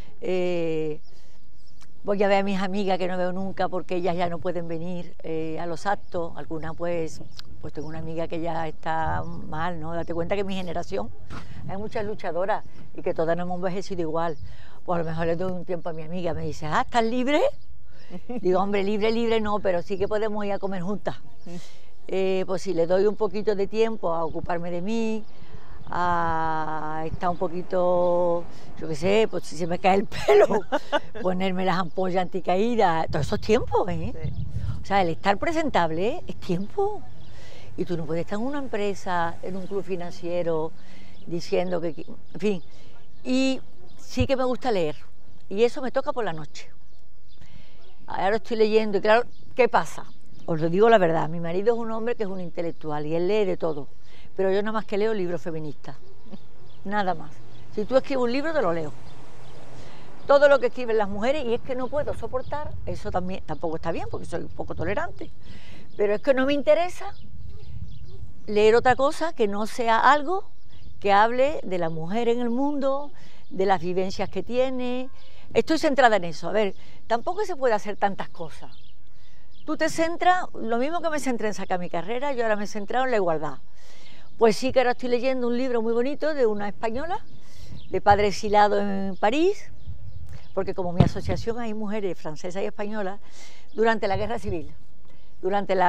Voy a ver a mis amigas que no veo nunca porque ellas ya no pueden venir a los actos. Algunas pues tengo una amiga que ya está mal, ¿no? Date cuenta que en mi generación hay muchas luchadoras y que todas no hemos envejecido igual. Pues a lo mejor le doy un tiempo a mi amiga, me dice, ¿estás libre? Digo, hombre, libre no, pero sí que podemos ir a comer juntas. Pues si le doy un poquito de tiempo a ocuparme de mí, a estar un poquito, yo qué sé, pues si se me cae el pelo, ponerme las ampollas anticaídas, todo eso es tiempo, ¿eh? Sí. O sea, el estar presentable es tiempo. Y tú no puedes estar en una empresa, en un club financiero, diciendo que, en fin. Y sí que me gusta leer, y eso me toca por la noche. Ahora estoy leyendo, y claro, ¿qué pasa? Os lo digo la verdad, mi marido es un hombre que es un intelectual y él lee de todo, pero yo nada más que leo libros feministas, nada más. Si tú escribes un libro, te lo leo. Todo lo que escriben las mujeres, y es que no puedo soportar, eso también tampoco está bien, porque soy un poco tolerante, pero es que no me interesa leer otra cosa que no sea algo que hable de la mujer en el mundo, de las vivencias que tiene. Estoy centrada en eso. A ver, tampoco se puede hacer tantas cosas. Tú te centras, lo mismo que me centré en sacar mi carrera, yo ahora me he centrado en la igualdad. Pues sí que ahora estoy leyendo un libro muy bonito de una española, de padre exilado en París, porque como mi asociación hay mujeres francesas y españolas, durante la guerra civil, durante la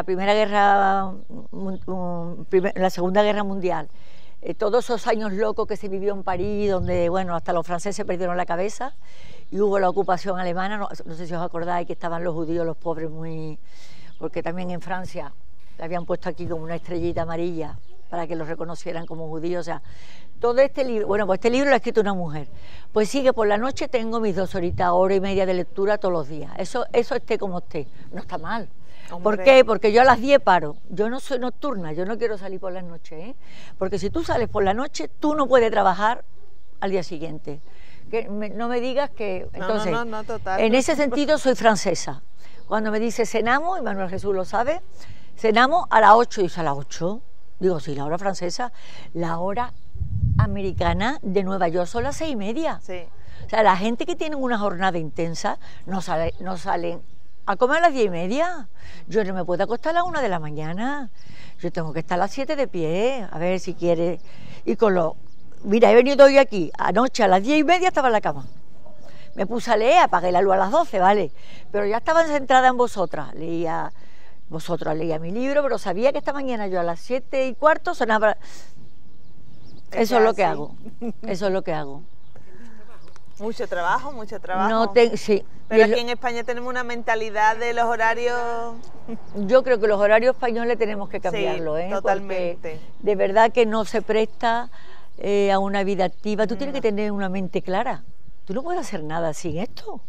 la Segunda Guerra Mundial, todos esos años locos que se vivió en París, donde, bueno, hasta los franceses perdieron la cabeza, y hubo la ocupación alemana, no sé si os acordáis que estaban los judíos, los pobres, muy... porque también en Francia le habían puesto aquí como una estrellita amarilla para que los reconocieran como judíos. O sea, todo este libro, bueno, pues este libro lo ha escrito una mujer. Pues sí que por la noche tengo mis 2 horitas, hora y media de lectura todos los días. Eso esté como esté, no está mal. Hombre. ¿Por qué? Porque yo a las 10 paro. Yo no soy nocturna, yo no quiero salir por las noches, ¿eh? Porque si tú sales por la noche, tú no puedes trabajar al día siguiente. no me digas que... Entonces, no, total. en ese sentido soy francesa. Cuando me dice cenamos, y Manuel Jesús lo sabe, cenamos a las 8, dice a las 8. Digo, sí, la hora francesa, la hora americana de Nueva York son las 6:30. Sí. O sea, la gente que tiene una jornada intensa no salen a comer a las 10:30. Yo no me puedo acostar a las 1 de la mañana. Yo tengo que estar a las 7 de pie, a ver si quiere. Y con lo... Mira, he venido hoy aquí, anoche a las 10:30 estaba en la cama. Me puse a leer, apagué la luz a las 12, ¿vale? Pero ya estaba centrada en vosotras. Leía mi libro, pero sabía que esta mañana yo a las 7:15 sonaba... Eso es lo que hago, eso es lo que hago. Mucho trabajo, mucho trabajo. No sí. Pero aquí en España tenemos una mentalidad de los horarios... Yo creo que los horarios españoles tenemos que cambiarlo, Sí, totalmente. Porque de verdad que no se presta a una vida activa. Tú tienes que tener una mente clara. Tú no puedes hacer nada sin esto.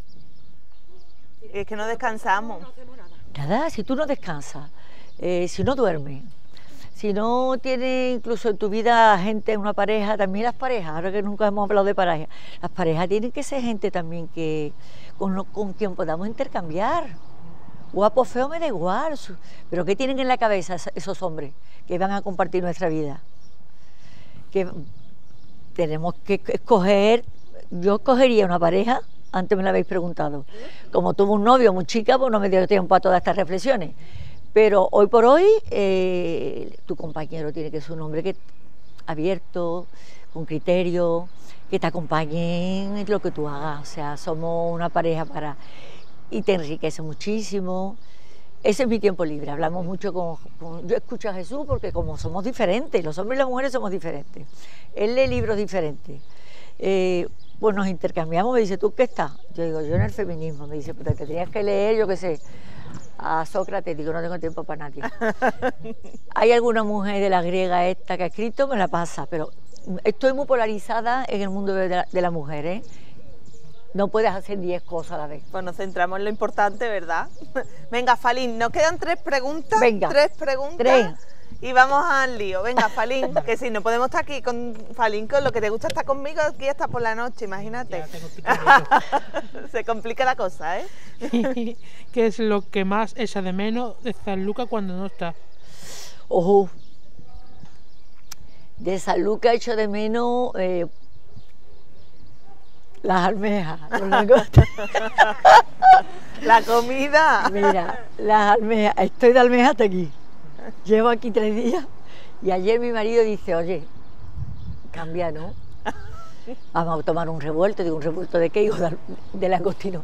Es que no descansamos. Nada, si tú no descansas, si no duermes, si no tienes incluso en tu vida gente, una pareja, también las parejas, ahora que nunca hemos hablado de pareja, las parejas tienen que ser gente también que con quien podamos intercambiar. Guapo, feo, me da igual, pero ¿qué tienen en la cabeza esos hombres que van a compartir nuestra vida? Que tenemos que escoger, yo escogería una pareja, antes me lo habéis preguntado, como tuve un novio muy chica, pues no me dio tiempo a todas estas reflexiones. Pero hoy por hoy, tu compañero tiene que ser un hombre abierto, con criterio, que te acompañe en lo que tú hagas. O sea, somos una pareja y te enriquece muchísimo. Ese es mi tiempo libre. Hablamos mucho yo escucho a Jesús porque como somos diferentes, los hombres y las mujeres somos diferentes. Él lee libros diferentes. Pues nos intercambiamos, me dice, ¿tú qué estás? Yo digo, yo en el feminismo. Me dice, pero te tenías que leer, yo qué sé, a Sócrates. Digo, no tengo tiempo para nadie. Hay alguna mujer de la griega esta que ha escrito, me la pasa, pero estoy muy polarizada en el mundo de la mujer, ¿eh? No puedes hacer 10 cosas a la vez. Pues nos centramos en lo importante, ¿verdad? Venga, Falín, nos quedan 3 preguntas. Venga. 3 preguntas. 3. Y vamos al lío. Venga, Falín, que si no podemos estar aquí con Falín, con lo que te gusta estar conmigo, aquí hasta por la noche, imagínate. Se complica la cosa, ¿eh? ¿Qué es lo que más echa de menos de San Lucas cuando no está? Ojo. De San Lucas echo de menos las almejas, los langostas. La comida. Mira, las almejas, estoy de almejas hasta aquí. Llevo aquí 3 días y ayer mi marido dice, oye, cambia, ¿no? Vamos a tomar un revuelto. Digo, ¿un revuelto de qué? Digo, de langostino.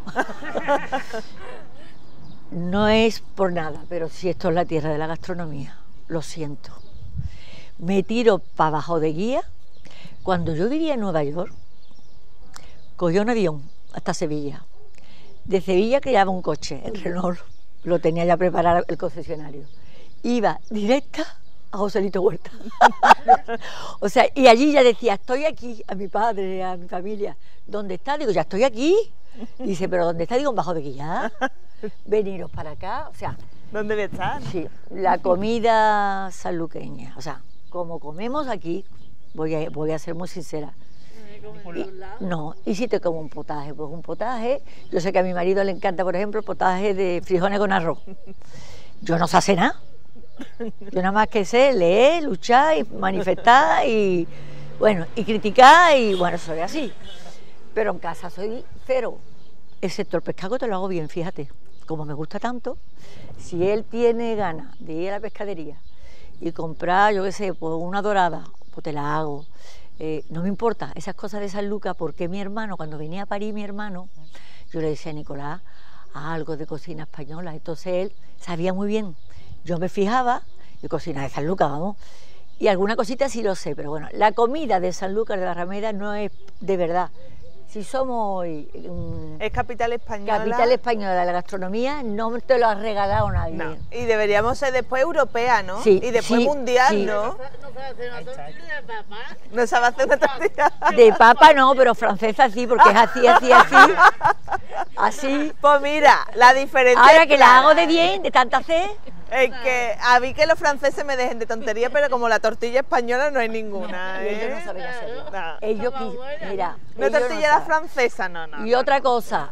No es por nada, pero si esto es la tierra de la gastronomía, lo siento. Me tiro para abajo de guía. Cuando yo vivía en Nueva York, cogí un avión hasta Sevilla. De Sevilla creaba un coche, en Renault, lo tenía ya preparado el concesionario. Iba directa a Joselito Huerta. O sea, y allí ya decía, estoy aquí, a mi padre, a mi familia. ¿Dónde está? Digo, ya estoy aquí. Dice, ¿pero dónde está? Digo, bajo de guía. Veniros para acá. O sea, ¿dónde debe estar? Sí, la comida sanluqueña. O sea, como comemos aquí, voy a ser muy sincera. No, y si te como un potaje, pues un potaje. Yo sé que a mi marido le encanta, por ejemplo, el potaje de frijoles con arroz. Yo no sé hacer nada. Yo nada más que sé leer, luchar y manifestar y bueno, y criticar y bueno, soy así. Pero en casa soy cero. Excepto el pescado te lo hago bien, fíjate. Como me gusta tanto, si él tiene ganas de ir a la pescadería y comprar, yo qué sé, pues una dorada, pues te la hago. No me importa esas cosas de San Lucas, porque mi hermano, cuando venía a París, mi hermano, yo le decía a Nicolás, algo de cocina española. Entonces él sabía muy bien. Yo me fijaba, y cocina de San Lucas, vamos, y alguna cosita sí lo sé, pero bueno, la comida de San Lucas de la Rameda no es de verdad. Si somos es capital española. Capital española de la gastronomía, no te lo ha regalado nadie. No. Y deberíamos ser después europea, ¿no? Sí, y después sí, mundial, sí. ¿no? ¿No sabe hacer una tortilla de papa? No sabe hacer una tortilla. De papa no, pero francesa sí, porque es así, así, así. Así. Pues mira, la diferencia. Ahora es que clara. la hago de bien, de tanta sed. Es que a mí que los franceses me dejen de tontería, pero como la tortilla española no hay ninguna, Y ellos no ¿eh? saben hacerlo. No. Ellos, mira, Una ellos tortilla no saben. francesa, no. Y otra cosa,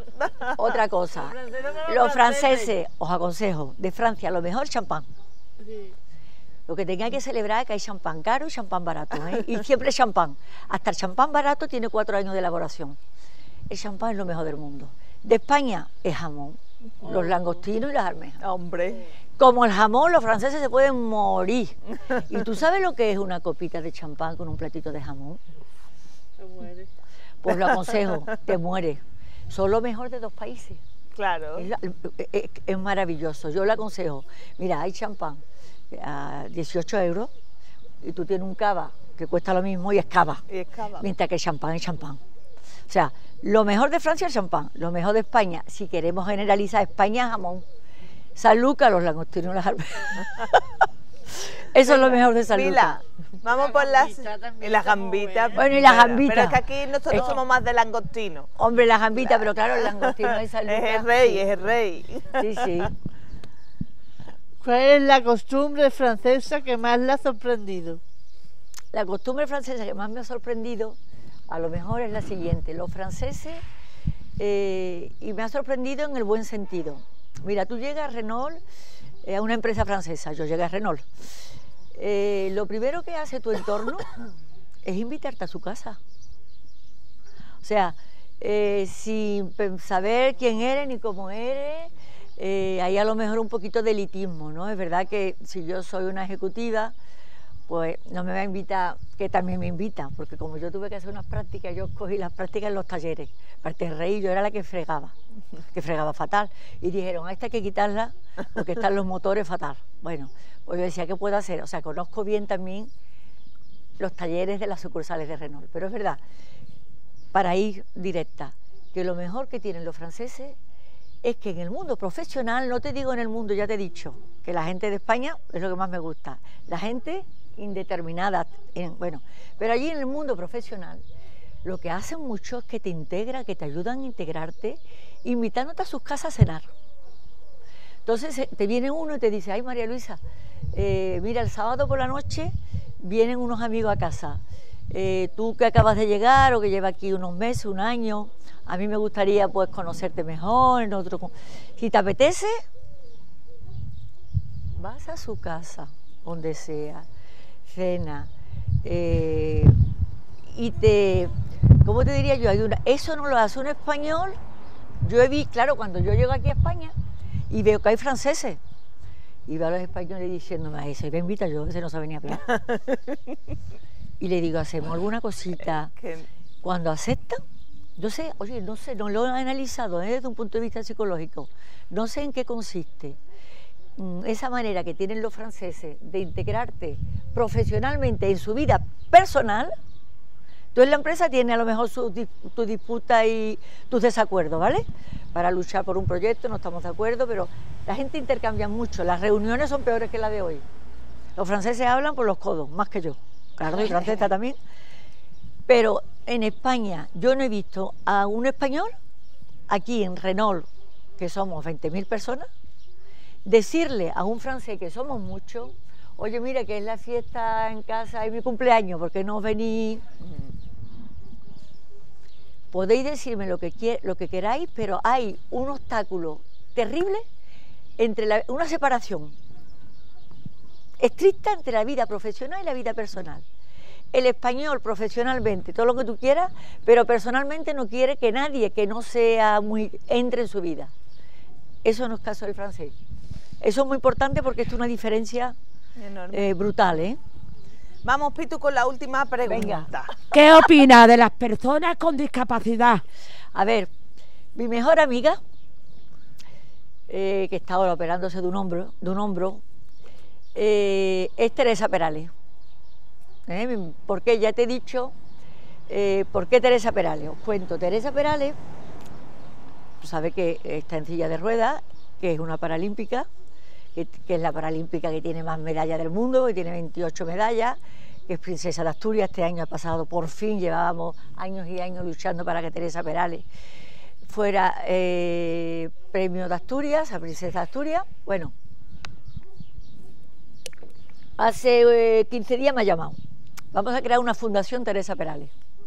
los franceses, os aconsejo, de Francia, lo mejor champán. Sí. Lo que tengáis que celebrar es que hay champán caro y champán barato, ¿eh? Y siempre champán. Hasta el champán barato tiene 4 años de elaboración. El champán es lo mejor del mundo. De España es jamón, los langostinos y las almejas. Hombre, Como el jamón, los franceses se pueden morir. ¿Y tú sabes lo que es una copita de champán con un platito de jamón? Se muere. Pues lo aconsejo, te mueres. Son lo mejor de 2 países. claro. Es maravilloso, yo le aconsejo. Mira, hay champán a 18 euros y tú tienes un cava que cuesta lo mismo y es cava, Y es cava. mientras que el champán es champán. O sea, lo mejor de Francia es champán, lo mejor de España, si queremos generalizar, España es jamón. San Lucas, los langostinos y las almejas. Eso es lo mejor de San Mila, Lucas. vamos por las... gambita también Y las está muy gambitas. buena. Bueno, y las Pero gambitas. es que aquí nosotros somos más de langostino. Hombre, la gambita, pero claro, el langostino de San Lucas. Es el rey, sí. es el rey. Sí, sí. ¿Cuál es la costumbre francesa que más le ha sorprendido? La costumbre francesa que más me ha sorprendido, a lo mejor es la siguiente. Los franceses, y me ha sorprendido en el buen sentido. Mira, tú llegas a Renault, a una empresa francesa, yo llegué a Renault. Lo primero que hace tu entorno es invitarte a su casa. O sea, sin saber quién eres ni cómo eres, hay a lo mejor un poquito de elitismo, ¿no? Es verdad que si yo soy una ejecutiva, pues no me va a invitar, que también me invita, porque como yo tuve que hacer unas prácticas, yo cogí las prácticas en los talleres, parte de reír, yo era la que fregaba fatal, y dijeron, a esta hay que quitarla, porque están los motores fatal. Bueno, pues yo decía, ¿qué puedo hacer? O sea, conozco bien también los talleres de las sucursales de Renault, pero es verdad, para ir directa, que lo mejor que tienen los franceses es que en el mundo profesional, no te digo en el mundo, ya te he dicho, que la gente de España es lo que más me gusta, la gente indeterminada, bueno, pero allí en el mundo profesional lo que hacen mucho es que te integran, que te ayudan a integrarte, invitándote a sus casas a cenar. Entonces te viene uno y te dice, ay María Luisa, mira, el sábado por la noche vienen unos amigos a casa, tú que acabas de llegar o que llevas aquí unos meses, un año, a mí me gustaría pues conocerte mejor, si te apetece, vas a su casa, donde sea, cena, y ¿cómo te diría yo? Eso no lo hace un español. Yo claro, cuando yo llego aquí a España y veo que hay franceses, y veo a los españoles diciéndome, a ese me invita, yo a veces no sabe ni hablar. Y le digo, hacemos alguna cosita. Cuando aceptan, yo sé, oye, no sé, no lo he analizado desde un punto de vista psicológico, no sé en qué consiste esa manera que tienen los franceses de integrarte profesionalmente en su vida personal. Tú en la empresa tienes a lo mejor tu disputa y tus desacuerdos, ¿vale? Para luchar por un proyecto no estamos de acuerdo, pero la gente intercambia mucho, las reuniones son peores que las de hoy. Los franceses hablan por los codos, más que yo, claro, soy francesa también, pero en España yo no he visto a un español, aquí en Renault, que somos 20.000 personas, decirle a un francés que somos muchos, oye, mira que es la fiesta en casa, es mi cumpleaños, ¿por qué no venís? Podéis decirme lo que queráis, pero hay un obstáculo terrible entre una separación estricta entre la vida profesional y la vida personal. El español profesionalmente, todo lo que tú quieras, pero personalmente no quiere que nadie que no sea entre en su vida. Eso no es caso del francés. Eso es muy importante porque esto es una diferencia brutal, ¿eh? Vamos, Pitu, con la última pregunta. Venga. ¿Qué opina de las personas con discapacidad? A ver, mi mejor amiga, que está ahora operándose de un hombro, es Teresa Perales. Porque ya te he dicho, ¿por qué Teresa Perales? Os cuento, Teresa Perales, tú sabes que está en silla de ruedas, que es una paralímpica, que es la paralímpica que tiene más medallas del mundo, que tiene 28 medallas, que es princesa de Asturias. Este año ha pasado, por fin, llevábamos años y años luchando para que Teresa Perales fuera premio de Asturias, a princesa de Asturias. Bueno, hace 15 días me ha llamado. Vamos a crear una fundación Teresa Perales.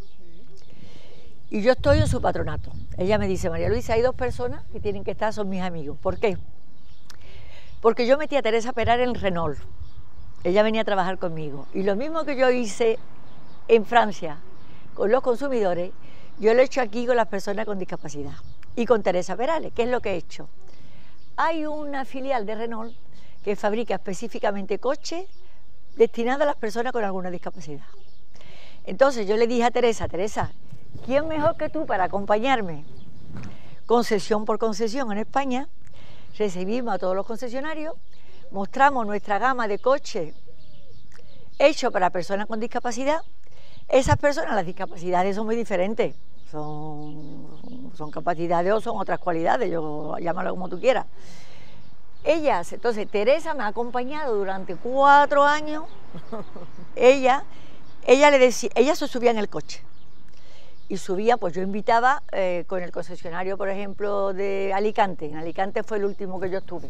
Y yo estoy en su patronato. Ella me dice, María Luisa, hay 2 personas que tienen que estar, son mis amigos. ¿Por qué? Porque yo metí a Teresa Perales en Renault. Ella venía a trabajar conmigo. Y lo mismo que yo hice en Francia con los consumidores, yo lo he hecho aquí con las personas con discapacidad. Y con Teresa Perales, ¿qué es lo que he hecho? Hay una filial de Renault que fabrica específicamente coches destinados a las personas con alguna discapacidad. Entonces yo le dije a Teresa, ¿quién mejor que tú para acompañarme? Concesión por concesión en España, recibimos a todos los concesionarios, mostramos nuestra gama de coches hechos para personas con discapacidad. Esas personas, las discapacidades son muy diferentes, son capacidades o son otras cualidades, yo llámalo como tú quieras. Entonces Teresa me ha acompañado durante 4 años, ella se subía en el coche. Y subía, pues yo invitaba con el concesionario, por ejemplo, de Alicante. En Alicante fue el último que yo estuve.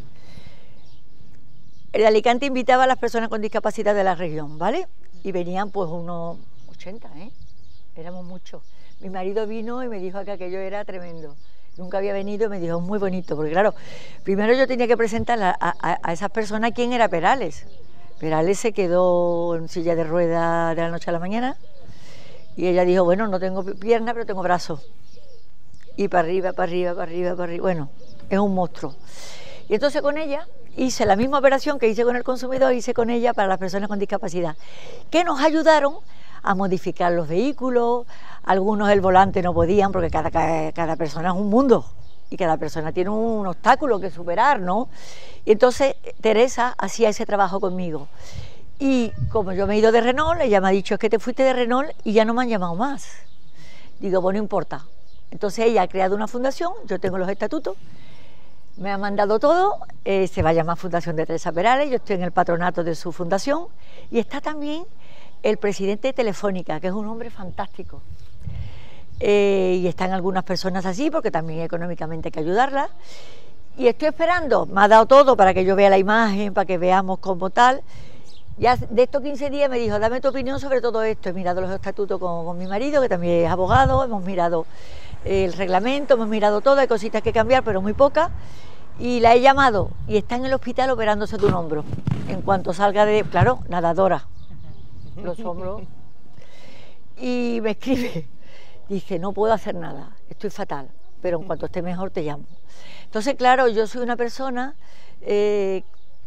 El de Alicante invitaba a las personas con discapacidad de la región, ¿vale? Y venían pues unos 80, ¿eh? Éramos muchos. Mi marido vino y me dijo que aquello era tremendo. Nunca había venido y me dijo, muy bonito, porque claro, primero yo tenía que presentar a esas personas quién era Perales. Perales se quedó en silla de ruedas de la noche a la mañana. Y ella dijo, bueno, no tengo pierna, pero tengo brazos. Y para arriba, para arriba, para arriba, para arriba. Bueno, es un monstruo. Y entonces con ella hice la misma operación que hice con el consumidor, hice con ella para las personas con discapacidad, que nos ayudaron a modificar los vehículos. Algunos el volante no podían, porque cada persona es un mundo. Y cada persona tiene un obstáculo que superar, ¿no? Y entonces Teresa hacía ese trabajo conmigo. Y como yo me he ido de Renault, ella me ha dicho, es que te fuiste de Renault y ya no me han llamado más. Digo, bueno, no importa. Entonces ella ha creado una fundación, yo tengo los estatutos, me ha mandado todo, se va a llamar Fundación de Teresa Perales, yo estoy en el patronato de su fundación, y está también el presidente de Telefónica, que es un hombre fantástico. Y están algunas personas así, porque también económicamente hay que ayudarlas. Y estoy esperando, me ha dado todo para que yo vea la imagen, para que veamos como tal. Ya de estos 15 días me dijo, dame tu opinión sobre todo esto. He mirado los estatutos con mi marido, que también es abogado, hemos mirado el reglamento, hemos mirado todo, hay cositas que cambiar, pero muy pocas. Y la he llamado y está en el hospital operándose de un hombro. En cuanto salga de, claro, nadadora, los hombros. Y me escribe, dice, no puedo hacer nada, estoy fatal, pero en cuanto esté mejor te llamo. Entonces, claro, yo soy una persona que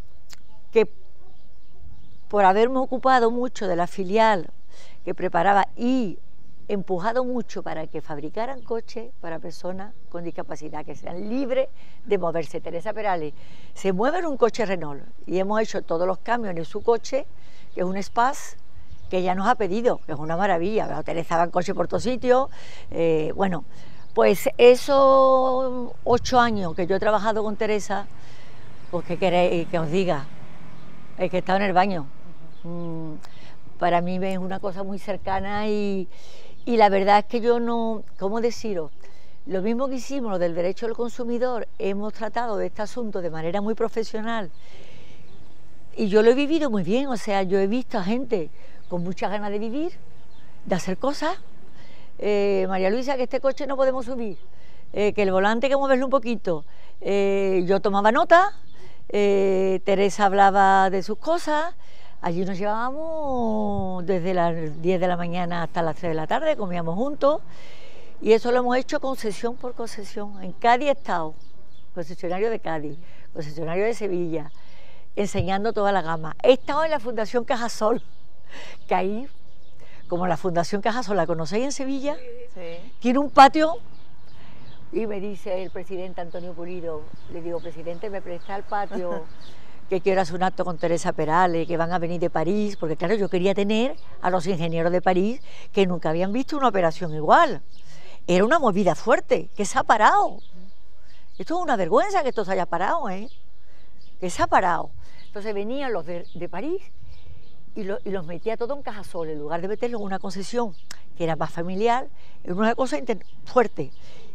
por haberme ocupado mucho de la filial que preparaba y empujado mucho para que fabricaran coches para personas con discapacidad, que sean libres de moverse. Teresa Perales se mueve en un coche Renault y hemos hecho todos los cambios en su coche, que es un Space, que ella nos ha pedido, que es una maravilla. Teresa va en coche por todos sitios. Bueno, pues esos 8 años que yo he trabajado con Teresa, pues ¿qué queréis que os diga? Es que he estado en el baño. Para mí es una cosa muy cercana y la verdad es que yo no, ¿cómo deciros? Lo mismo que hicimos, lo del derecho del consumidor, hemos tratado de este asunto de manera muy profesional y yo lo he vivido muy bien, o sea, yo he visto a gente con muchas ganas de vivir, de hacer cosas. María Luisa, que este coche no podemos subir, que el volante hay que moverlo un poquito. Yo tomaba nota, Teresa hablaba de sus cosas. Allí nos llevábamos desde las 10 de la mañana hasta las 3 de la tarde, comíamos juntos, y eso lo hemos hecho concesión por concesión. En Cádiz he estado, concesionario de Cádiz, concesionario de Sevilla, enseñando toda la gama. He estado en la Fundación Cajasol, que ahí, como la Fundación Cajasol, ¿la conocéis en Sevilla? Sí. Tiene un patio, y me dice el presidente Antonio Pulido, le digo, presidente, ¿me presta el patio? Que quiero hacer un acto con Teresa Perales, que van a venir de París, porque claro, yo quería tener a los ingenieros de París que nunca habían visto una operación igual. Era una movida fuerte, que se ha parado. Esto es una vergüenza que esto se haya parado, que se ha parado. Entonces venían los de París y los metía todo en Cajasol, en lugar de meterlos en una concesión que era más familiar, en una cosa fuerte.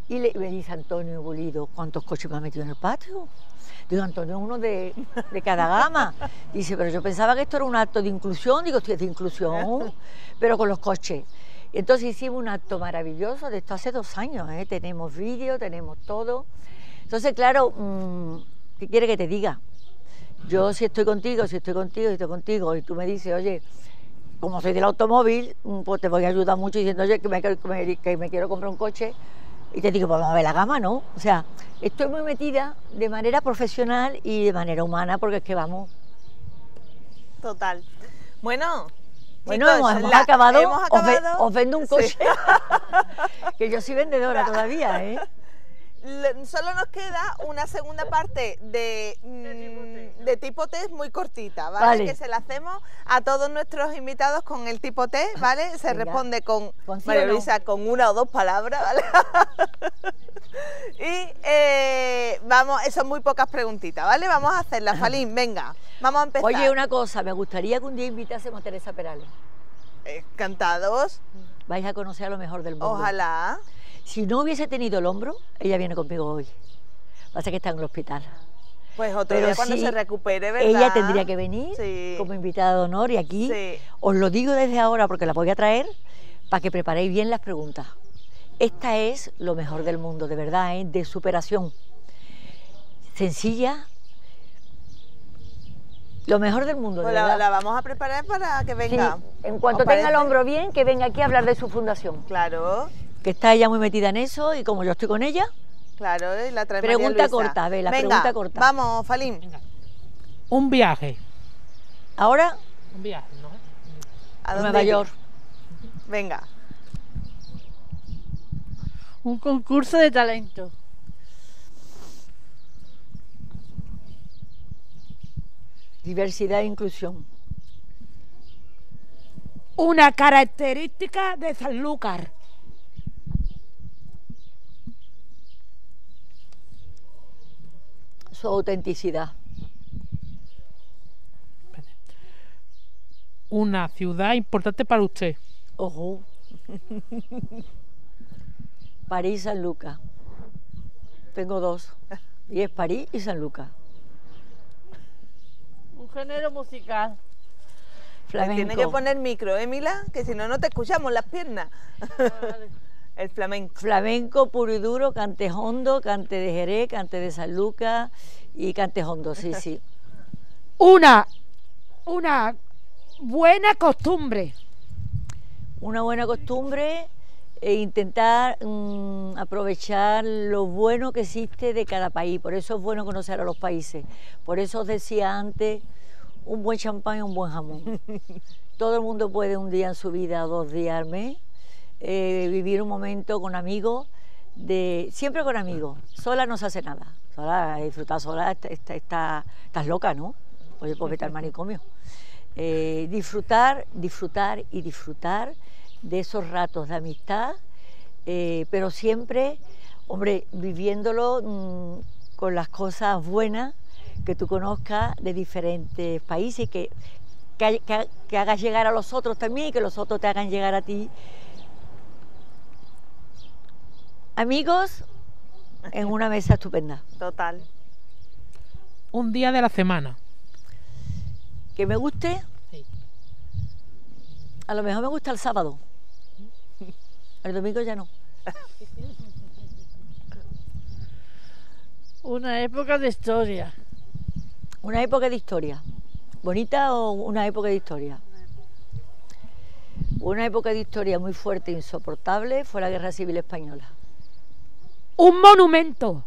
Y me dice Antonio Bolido, ¿cuántos coches me ha metido en el patio? Digo, Antonio, uno de cada gama. Dice, pero yo pensaba que esto era un acto de inclusión. Digo, sí, es de inclusión, pero con los coches. Entonces hicimos un acto maravilloso de esto hace 2 años, ¿eh? Tenemos vídeo, tenemos todo. Entonces, claro, ¿qué quiere que te diga? Yo si estoy contigo, y tú me dices, oye, como soy del automóvil, pues te voy a ayudar mucho diciendo, oye, que me quiero comprar un coche, y te digo, pues vamos a ver la gama, ¿no? O sea, estoy muy metida de manera profesional y de manera humana, porque es que vamos... Total. Bueno, Bueno, chicos, hemos acabado. acabado. Os vendo un coche. Sí. Que yo soy vendedora todavía, ¿eh? Solo nos queda una segunda parte de tipo test muy cortita, ¿vale? Vale. Que se la hacemos a todos nuestros invitados con el tipo test, ¿vale? Se Venga. responde con ¿Con sí María o no? Luisa, con 1 o 2 palabras, ¿vale? Y vamos, son muy pocas preguntitas, ¿vale? Vamos a hacerlas, Falín, venga, vamos a empezar. Oye, una cosa, me gustaría que un día invitásemos a Teresa Perales. Encantados, Vais a conocer a lo mejor del mundo. ojalá. Si no hubiese tenido el hombro, ella viene conmigo hoy. Pasa que está en el hospital. Pues otro Pero día cuando sí, se recupere, ¿verdad? Ella tendría que venir Sí. como invitada de honor y aquí Sí. os lo digo desde ahora porque la voy a traer para que preparéis bien las preguntas. Esta es lo mejor del mundo, de verdad, ¿eh? De superación. Sencilla. Lo mejor del mundo, de Pues verdad. la vamos a preparar para que Sí, venga. en cuanto ¿Os tenga el parece? hombro bien, que venga aquí a hablar de su fundación. Claro, Que está ella muy metida en eso y como yo estoy con ella, claro, y la trae María Pregunta Luisa. corta, a ver, la Venga, pregunta corta. Vamos, Falín. Venga. Un viaje. ahora Un viaje, ¿no? ¿A a dónde Nueva iría? York. Venga. Un concurso de talento. Diversidad e inclusión. Una característica de Sanlúcar. Su autenticidad. Una ciudad importante para usted. Ojo. París, San Lucas. Tengo 2. Y es París y San Lucas. Un género musical. Flamenco. Tiene que poner micro, ¿eh, Mila? Que si no, no te escuchamos las piernas. Vale. El flamenco. Flamenco puro y duro, cante hondo, cante de Jerez, cante de San Lucas y cante hondo, sí, sí. Una buena costumbre. Una buena costumbre e intentar aprovechar lo bueno que existe de cada país. Por eso es bueno conocer a los países. Por eso os decía antes, un buen champán y un buen jamón. Todo el mundo puede un día en su vida, 2 días al mes, vivir un momento con amigos, siempre con amigos. Sola no se hace nada. Sola, disfrutar sola, estás loca, ¿no? Oye, pues vete al manicomio. Disfrutar y disfrutar de esos ratos de amistad, pero siempre, hombre, viviéndolo con las cosas buenas que tú conozcas de diferentes países, que hagas llegar a los otros también y que los otros te hagan llegar a ti. Amigos en una mesa estupenda. Total. Un día de la semana. Que me guste, Sí. a lo mejor me gusta el sábado. El domingo ya no. Una época de historia. Una época de historia. ¿Bonita o una época de historia? Una época de historia muy fuerte e insoportable fue la Guerra Civil Española. Un monumento.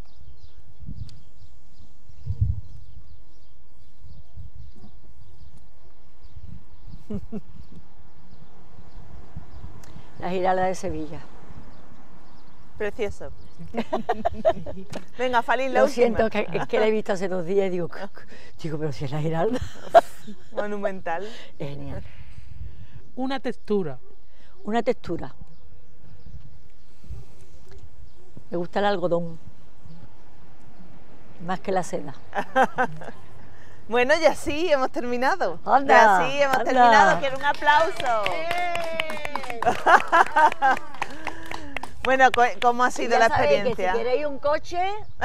La Giralda de Sevilla. Precioso. Venga, Falín, la Lo última. siento, es que la he visto hace 2 días y digo, pero si es la Giralda. Monumental. Es genial. Una textura. Una textura. Me gusta el algodón. Más que la seda. Bueno, y así hemos terminado. Anda, Y así hemos anda. terminado. Quiero un aplauso. Bueno, ¿cómo ha sido Ya la sabéis experiencia? que si queréis un coche,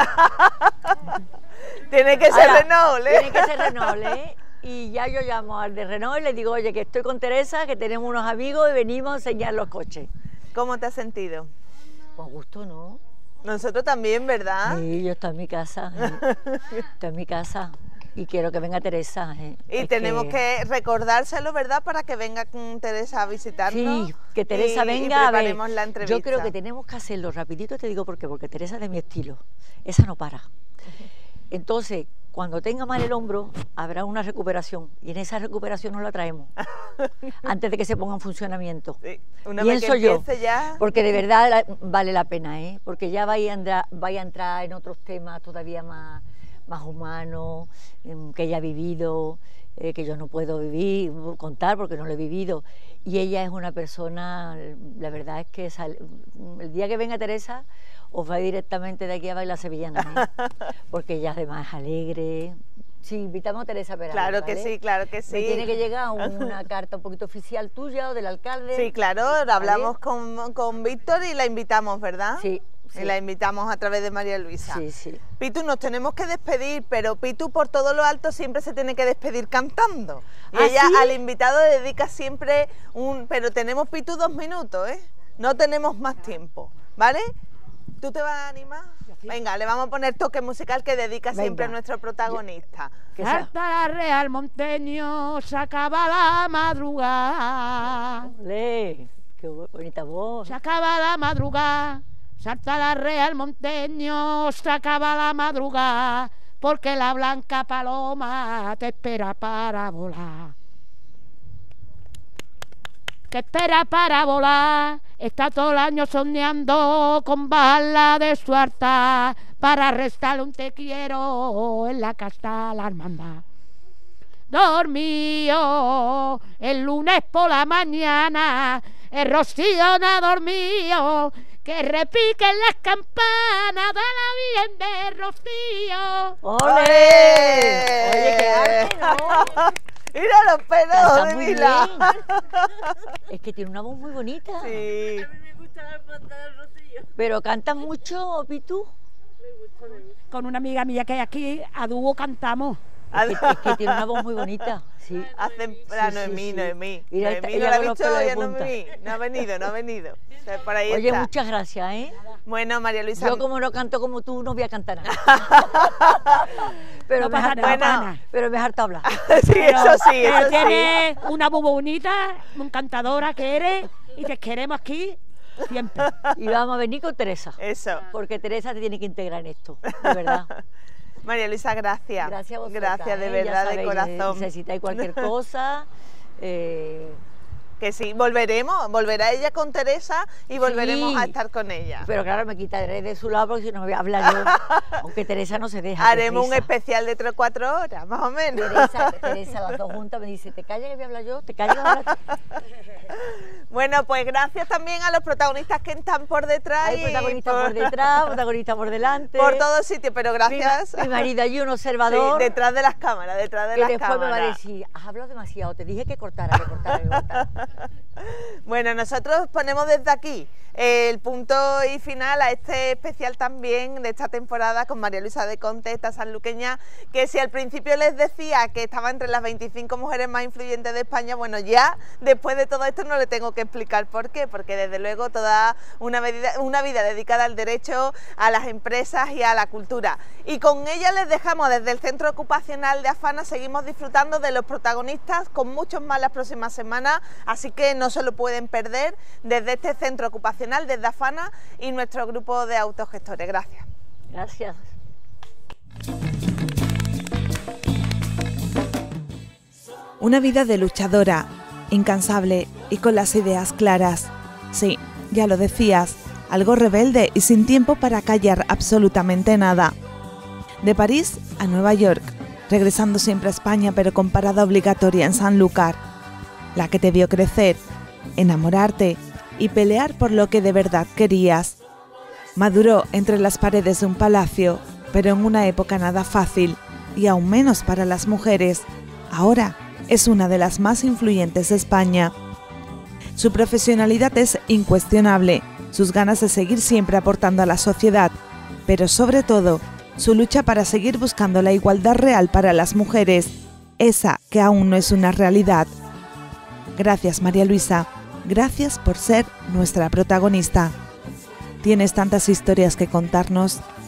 Tiene que ser ahora, Renault, ¿eh? tiene que ser Renault, ¿eh? Y ya yo llamo al de Renault y le digo, oye, que estoy con Teresa, que tenemos unos amigos y venimos a enseñar los coches. ¿Cómo te has sentido? Con gusto, ¿no? Nosotros también, ¿verdad? Sí, yo estoy en mi casa, estoy en mi casa y quiero que venga Teresa. Y Es tenemos que recordárselo, ¿verdad? Para que venga con Teresa a visitarnos. Sí, que Teresa y venga a ver. preparemos la entrevista. Yo creo que tenemos que hacerlo rapidito, te digo por qué, porque Teresa es de mi estilo, esa no para. Entonces, cuando tenga mal el hombro, habrá una recuperación y en esa recuperación nos la traemos antes de que se ponga en funcionamiento. Sí, una vez que Pienso yo, empiece ya... porque de verdad vale la pena, ¿eh? Porque ya vaya a entrar en otros temas todavía más humanos, que ella ha vivido, que yo no puedo contar porque no lo he vivido. Y ella es una persona, la verdad es que el día que venga Teresa, os va directamente de aquí a bailar sevillana, ¿eh? Porque ella además es alegre. Sí, invitamos a Teresa Perales, Claro ¿vale? que sí, claro que sí. Me tiene que llegar una carta un poquito oficial tuya o del alcalde. Sí, claro, hablamos con Víctor y la invitamos, ¿verdad? Sí, Y sí. la invitamos a través de María Luisa. Sí, sí. Pitu, nos tenemos que despedir, pero Pitu por todo lo alto siempre se tiene que despedir cantando. Y ¿Ah, ella sí? al invitado le dedica siempre pero tenemos, Pitu, 2 minutos, ¿eh? No tenemos más tiempo, ¿vale? ¿Tú te vas a animar? Venga, le vamos a poner toque musical que dedica siempre a Venga. nuestro protagonista. Que sea. Salta la Real Monteño, se acaba la madrugada. Ole, qué bonita voz. Se acaba la madrugada, salta la Real Monteño, se acaba la madrugada, porque la blanca paloma te espera para volar. Te espera para volar, está todo el año soñando con bala de su altar, para restarle un te quiero en la casta la hermandad. Dormido el lunes por la mañana, el rocío no ha dormido, que repiquen las campanas de la Virgen de Rocío. ¡Ole! Oye, qué arte, ¿no? Mira los pelos Canta de muy Mila. Es que tiene una voz muy bonita. Sí. Me gusta la banda del Rocío. Pero canta mucho, Pitu. Con una amiga mía que hay aquí, a dúo cantamos. Es que tiene una voz muy bonita. Sí. Hacen Sí, la sí, Noemí, sí. Noemí. Mira, Noemí ella no la ha con los visto, pelos de ya punta. Noemí. No ha venido, no ha venido. O sea, por ahí Oye, está. muchas gracias, ¿eh? Bueno, María Luisa. Yo como no canto como tú, no voy a cantar nada. Pero No me pasa harta nada, Bueno. pana. pero me harta hablar. Sí, eso sí, Pero eso sí. tienes una voz bonita, muy encantadora que eres, y te queremos aquí siempre. Y vamos a venir con Teresa. Eso. Porque Teresa te tiene que integrar en esto, de verdad. María Luisa, gracias. Gracias a vosotras, Gracias, de ¿eh? verdad, Ya de sabéis, corazón. necesitáis cualquier cosa. Que sí, volverá ella con Teresa y volveremos Sí. a estar con ella. Pero claro, me quitaré de su lado porque si no me voy a hablar yo. Aunque Teresa no se deja. Haremos un Teresa. especial de 3 o 4 horas, más o menos. Teresa, las dos juntas me dice, te callas que voy a hablar yo, te callas que voy a hablar tú. Bueno, pues gracias también a los protagonistas que están por detrás. Hay y protagonistas por detrás, protagonistas por delante. por todos sitios, pero gracias. Mi marido allí, un Sí, observador. detrás de las cámaras, detrás de que las después me va a cámaras. decir, has hablado demasiado, te dije que cortara, que cortara, que cortara. Bueno, nosotros ponemos desde aquí el punto y final a este especial también de esta temporada con María Luisa de Conte, esta sanluqueña, que si al principio les decía que estaba entre las 25 mujeres más influyentes de España, bueno, ya después de todo esto no le tengo que explicar por qué, porque desde luego toda una vida dedicada al derecho, a las empresas y a la cultura. Y con ella les dejamos desde el Centro Ocupacional de Afana, seguimos disfrutando de los protagonistas con muchos más las próximas semanas, así que no se lo pueden perder desde este Centro Ocupacional, desde Afana y nuestro grupo de autogestores. Gracias. Gracias. Una vida de luchadora, incansable y con las ideas claras. Sí, ya lo decías, algo rebelde y sin tiempo para callar absolutamente nada. De París a Nueva York, regresando siempre a España pero con parada obligatoria en Sanlúcar. La que te vio crecer, enamorarte y pelear por lo que de verdad querías. Maduró entre las paredes de un palacio, pero en una época nada fácil y aún menos para las mujeres. Ahora es una de las más influyentes de España. Su profesionalidad es incuestionable, sus ganas de seguir siempre aportando a la sociedad, pero sobre todo, su lucha para seguir buscando la igualdad real para las mujeres, esa que aún no es una realidad. Gracias, María Luisa, gracias por ser nuestra protagonista. Tienes tantas historias que contarnos